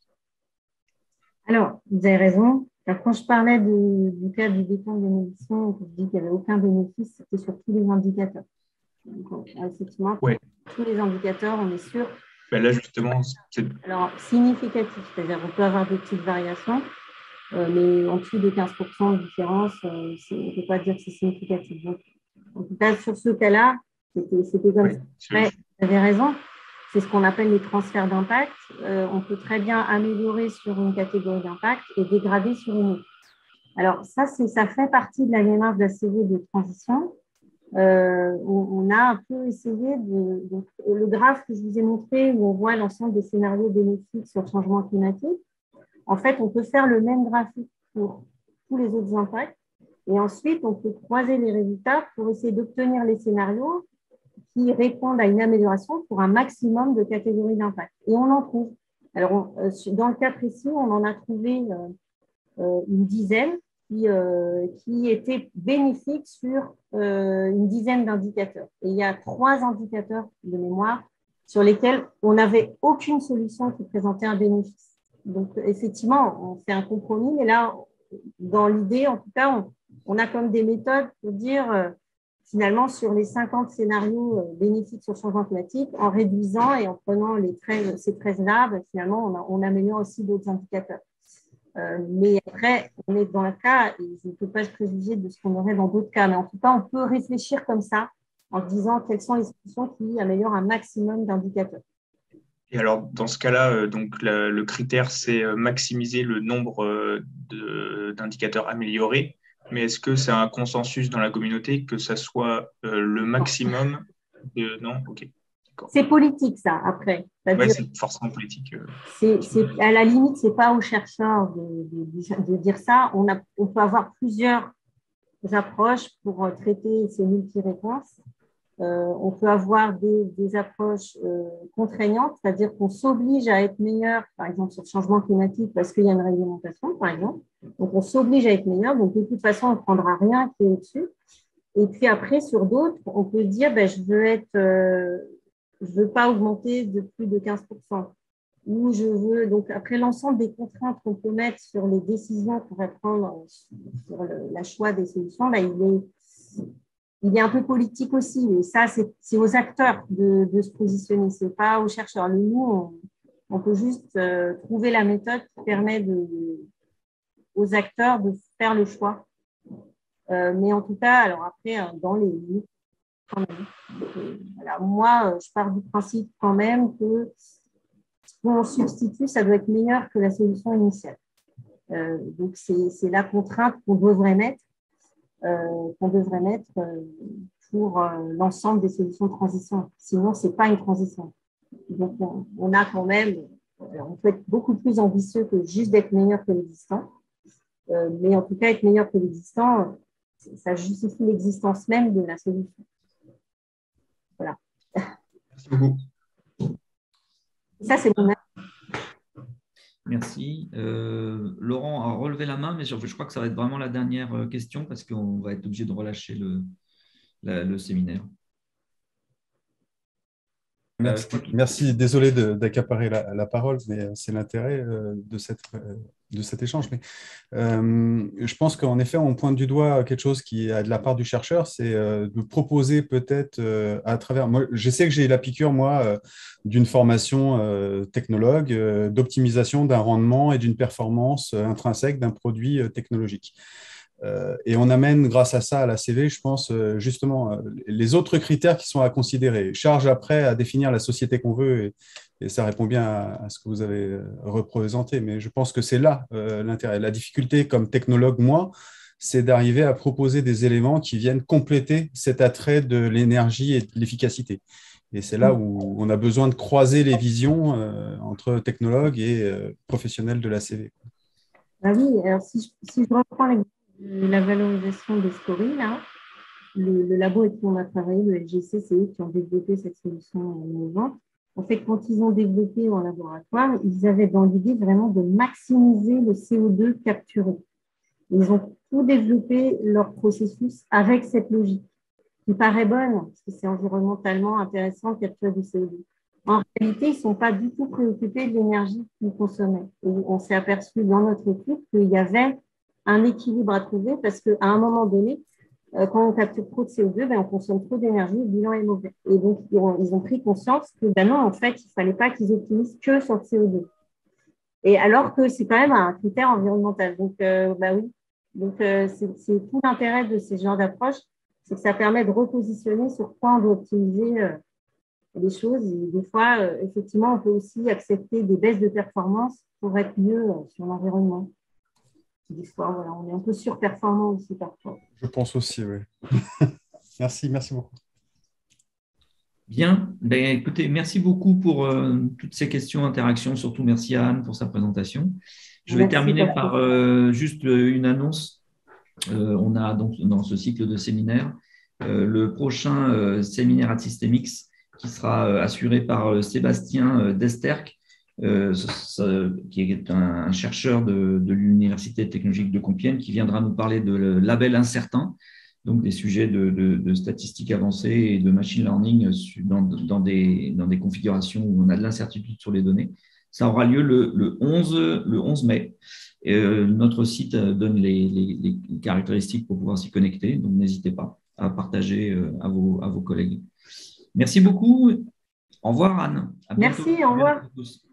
Alors, vous avez raison. Alors, quand je parlais de, du cas du béton de démolition, je dis qu'il n'y avait aucun bénéfice, c'était sur tous les indicateurs. Donc, effectivement, ouais. tous les indicateurs, on est sûr. Ben là, justement, c'est… Alors, significatif, c'est-à-dire qu'on peut avoir des petites variations, euh, mais en dessous de quinze pour cent de différence, euh, on ne peut pas dire que c'est significatif. Donc, en tout cas, sur ce cas-là, c'était, c'était comme ouais, ça. Ouais, vous avez raison. C'est ce qu'on appelle les transferts d'impact. Euh, on peut très bien améliorer sur une catégorie d'impact et dégrader sur une autre. Alors, ça, c'est, ça fait partie de la démarche de la C V de transition. Euh, on, on a un peu essayé de… Donc, le graphe que je vous ai montré, où on voit l'ensemble des scénarios bénéfiques sur le changement climatique, en fait, on peut faire le même graphique pour tous les autres impacts. Et ensuite, on peut croiser les résultats pour essayer d'obtenir les scénarios qui répondent à une amélioration pour un maximum de catégories d'impact. Et on en trouve. Alors, on, dans le cas précis, on en a trouvé euh, une dizaine qui, euh, qui étaient bénéfiques sur euh, une dizaine d'indicateurs. Et il y a trois indicateurs de mémoire sur lesquels on n'avait aucune solution qui présentait un bénéfice. Donc, effectivement, on fait un compromis, mais là, dans l'idée, en tout cas, on, on a comme des méthodes pour dire… Euh, finalement, sur les cinquante scénarios bénéfiques sur le changement climatique, en réduisant et en prenant les treize, ces treize-là, ben, finalement, on, a, on améliore aussi d'autres indicateurs. Euh, mais après, on est dans un cas, et je ne peux pas se préjuger de ce qu'on aurait dans d'autres cas, mais en tout cas, on peut réfléchir comme ça, en disant quelles sont les solutions qui améliorent un maximum d'indicateurs. Et alors, dans ce cas-là, euh, donc, la, le critère, c'est maximiser le nombre euh, de, d'indicateurs améliorés. Mais est-ce que c'est un consensus dans la communauté que ça soit euh, le maximum de… Non, ok. D'accord. C'est politique, ça, après. Oui, c'est forcément politique. Euh, c'est, c'est, à la limite, ce n'est pas aux chercheurs de, de, de dire ça. On, a, on peut avoir plusieurs approches pour traiter ces multi-réponses. Euh, on peut avoir des, des approches euh, contraignantes, c'est-à-dire qu'on s'oblige à être meilleur, par exemple, sur le changement climatique parce qu'il y a une réglementation, par exemple. Donc, on s'oblige à être meilleur. Donc, de toute façon, on ne prendra rien qui est au-dessus. Et puis après, sur d'autres, on peut dire, ben, je veux être, euh, je veux pas augmenter de plus de quinze pour cent. Ou je veux, donc après l'ensemble des contraintes qu'on peut mettre sur les décisions qu'on va prendre sur le la choix des solutions, là, il est, il est un peu politique aussi. Et ça, c'est, c'est aux acteurs de, de se positionner, ce n'est pas aux chercheurs. Nous, on, on peut juste euh, trouver la méthode qui permet de, aux acteurs de faire le choix. Euh, mais en tout cas, alors après, dans les limites, quand même. Euh, voilà, moi, je pars du principe quand même que ce qu'on substitue, ça doit être meilleur que la solution initiale. Euh, donc, c'est, c'est la contrainte qu'on devrait mettre, euh, qu'on devrait mettre euh, pour euh, l'ensemble des solutions de transition. Sinon, ce n'est pas une transition. Donc, on, on a quand même, alors on peut être beaucoup plus ambitieux que juste d'être meilleur que l'existant. Euh, mais en tout cas, être meilleur que l'existant, ça justifie l'existence même de la solution. Voilà. Merci beaucoup. Ça, c'est mon avis. Merci. Euh, Laurent a relevé la main, mais je, je crois que ça va être vraiment la dernière question parce qu'on va être obligé de relâcher le, la, le séminaire. Merci. Euh, Merci. Désolé de, d'accaparer la, la parole, mais c'est l'intérêt euh, de, cette, euh, de cet échange. Mais, euh, je pense qu'en effet, on pointe du doigt quelque chose qui est de la part du chercheur, c'est euh, de proposer peut-être euh, à travers… Moi, je sais que j'ai la piqûre, moi, euh, d'une formation euh, technologue, euh, d'optimisation d'un rendement et d'une performance euh, intrinsèque d'un produit euh, technologique. Euh, et on amène, grâce à ça, à la C V, je pense, euh, justement, euh, les autres critères qui sont à considérer. Charge après à définir la société qu'on veut, et, et ça répond bien à, à ce que vous avez euh, représenté. Mais je pense que c'est là euh, l'intérêt. La difficulté, comme technologue, moi, c'est d'arriver à proposer des éléments qui viennent compléter cet attrait de l'énergie et de l'efficacité. Et c'est là où on a besoin de croiser les visions euh, entre technologues et euh, professionnels de la C V. Ah oui, alors si je, si je reprends l'exemple de la valorisation des scories, là, le, le labo avec qui on a travaillé, le L G C, c'est eux qui ont développé cette solution innovante. En fait, quand ils ont développé en laboratoire, ils avaient dans l'idée vraiment de maximiser le C O deux capturé. Ils ont tout développé leur processus avec cette logique. qui paraît bonne, parce que c'est environnementalement intéressant de capturer du C O deux. En réalité, ils ne sont pas du tout préoccupés de l'énergie qu'ils consommaient. Et on s'est aperçu dans notre équipe qu'il y avait un équilibre à trouver parce qu'à un moment donné, quand on capture trop de C O deux, ben, on consomme trop d'énergie, le bilan est mauvais. Et donc, ils ont, ils ont pris conscience que ben non, en fait, il ne fallait pas qu'ils optimisent que sur le C O deux. Et alors que c'est quand même un critère environnemental. Donc, euh, bah oui. Donc, euh, c'est, c'est tout l'intérêt de ces genres d'approche, c'est que ça permet de repositionner sur quoi on doit optimiser euh, les choses. Et des fois, euh, effectivement, on peut aussi accepter des baisses de performance pour être mieux euh, sur l'environnement. Des fois, voilà, on est un peu surperformant aussi parfois. Je pense aussi, oui. Merci, merci beaucoup. Bien, ben, écoutez, merci beaucoup pour euh, toutes ces questions, interactions, surtout merci à Anne pour sa présentation. Je vais Merci, terminer Patrick. par euh, juste une annonce. Euh, on a donc dans ce cycle de séminaires euh, le prochain euh, séminaire à Systemix qui sera euh, assuré par euh, Sébastien euh, Desterck, euh, ce, qui est un, un chercheur de, de l'Université technologique de Compiègne, qui viendra nous parler de le label incertain, donc des sujets de, de, de statistiques avancées et de machine learning dans, dans, des, dans des configurations où on a de l'incertitude sur les données. Ça aura lieu le, le, onze, le onze mai. Et, euh, notre site donne les, les, les caractéristiques pour pouvoir s'y connecter, donc n'hésitez pas à partager euh, à, vos, à vos collègues. Merci beaucoup. Au revoir, Anne. À bientôt. Merci, au revoir. À tous.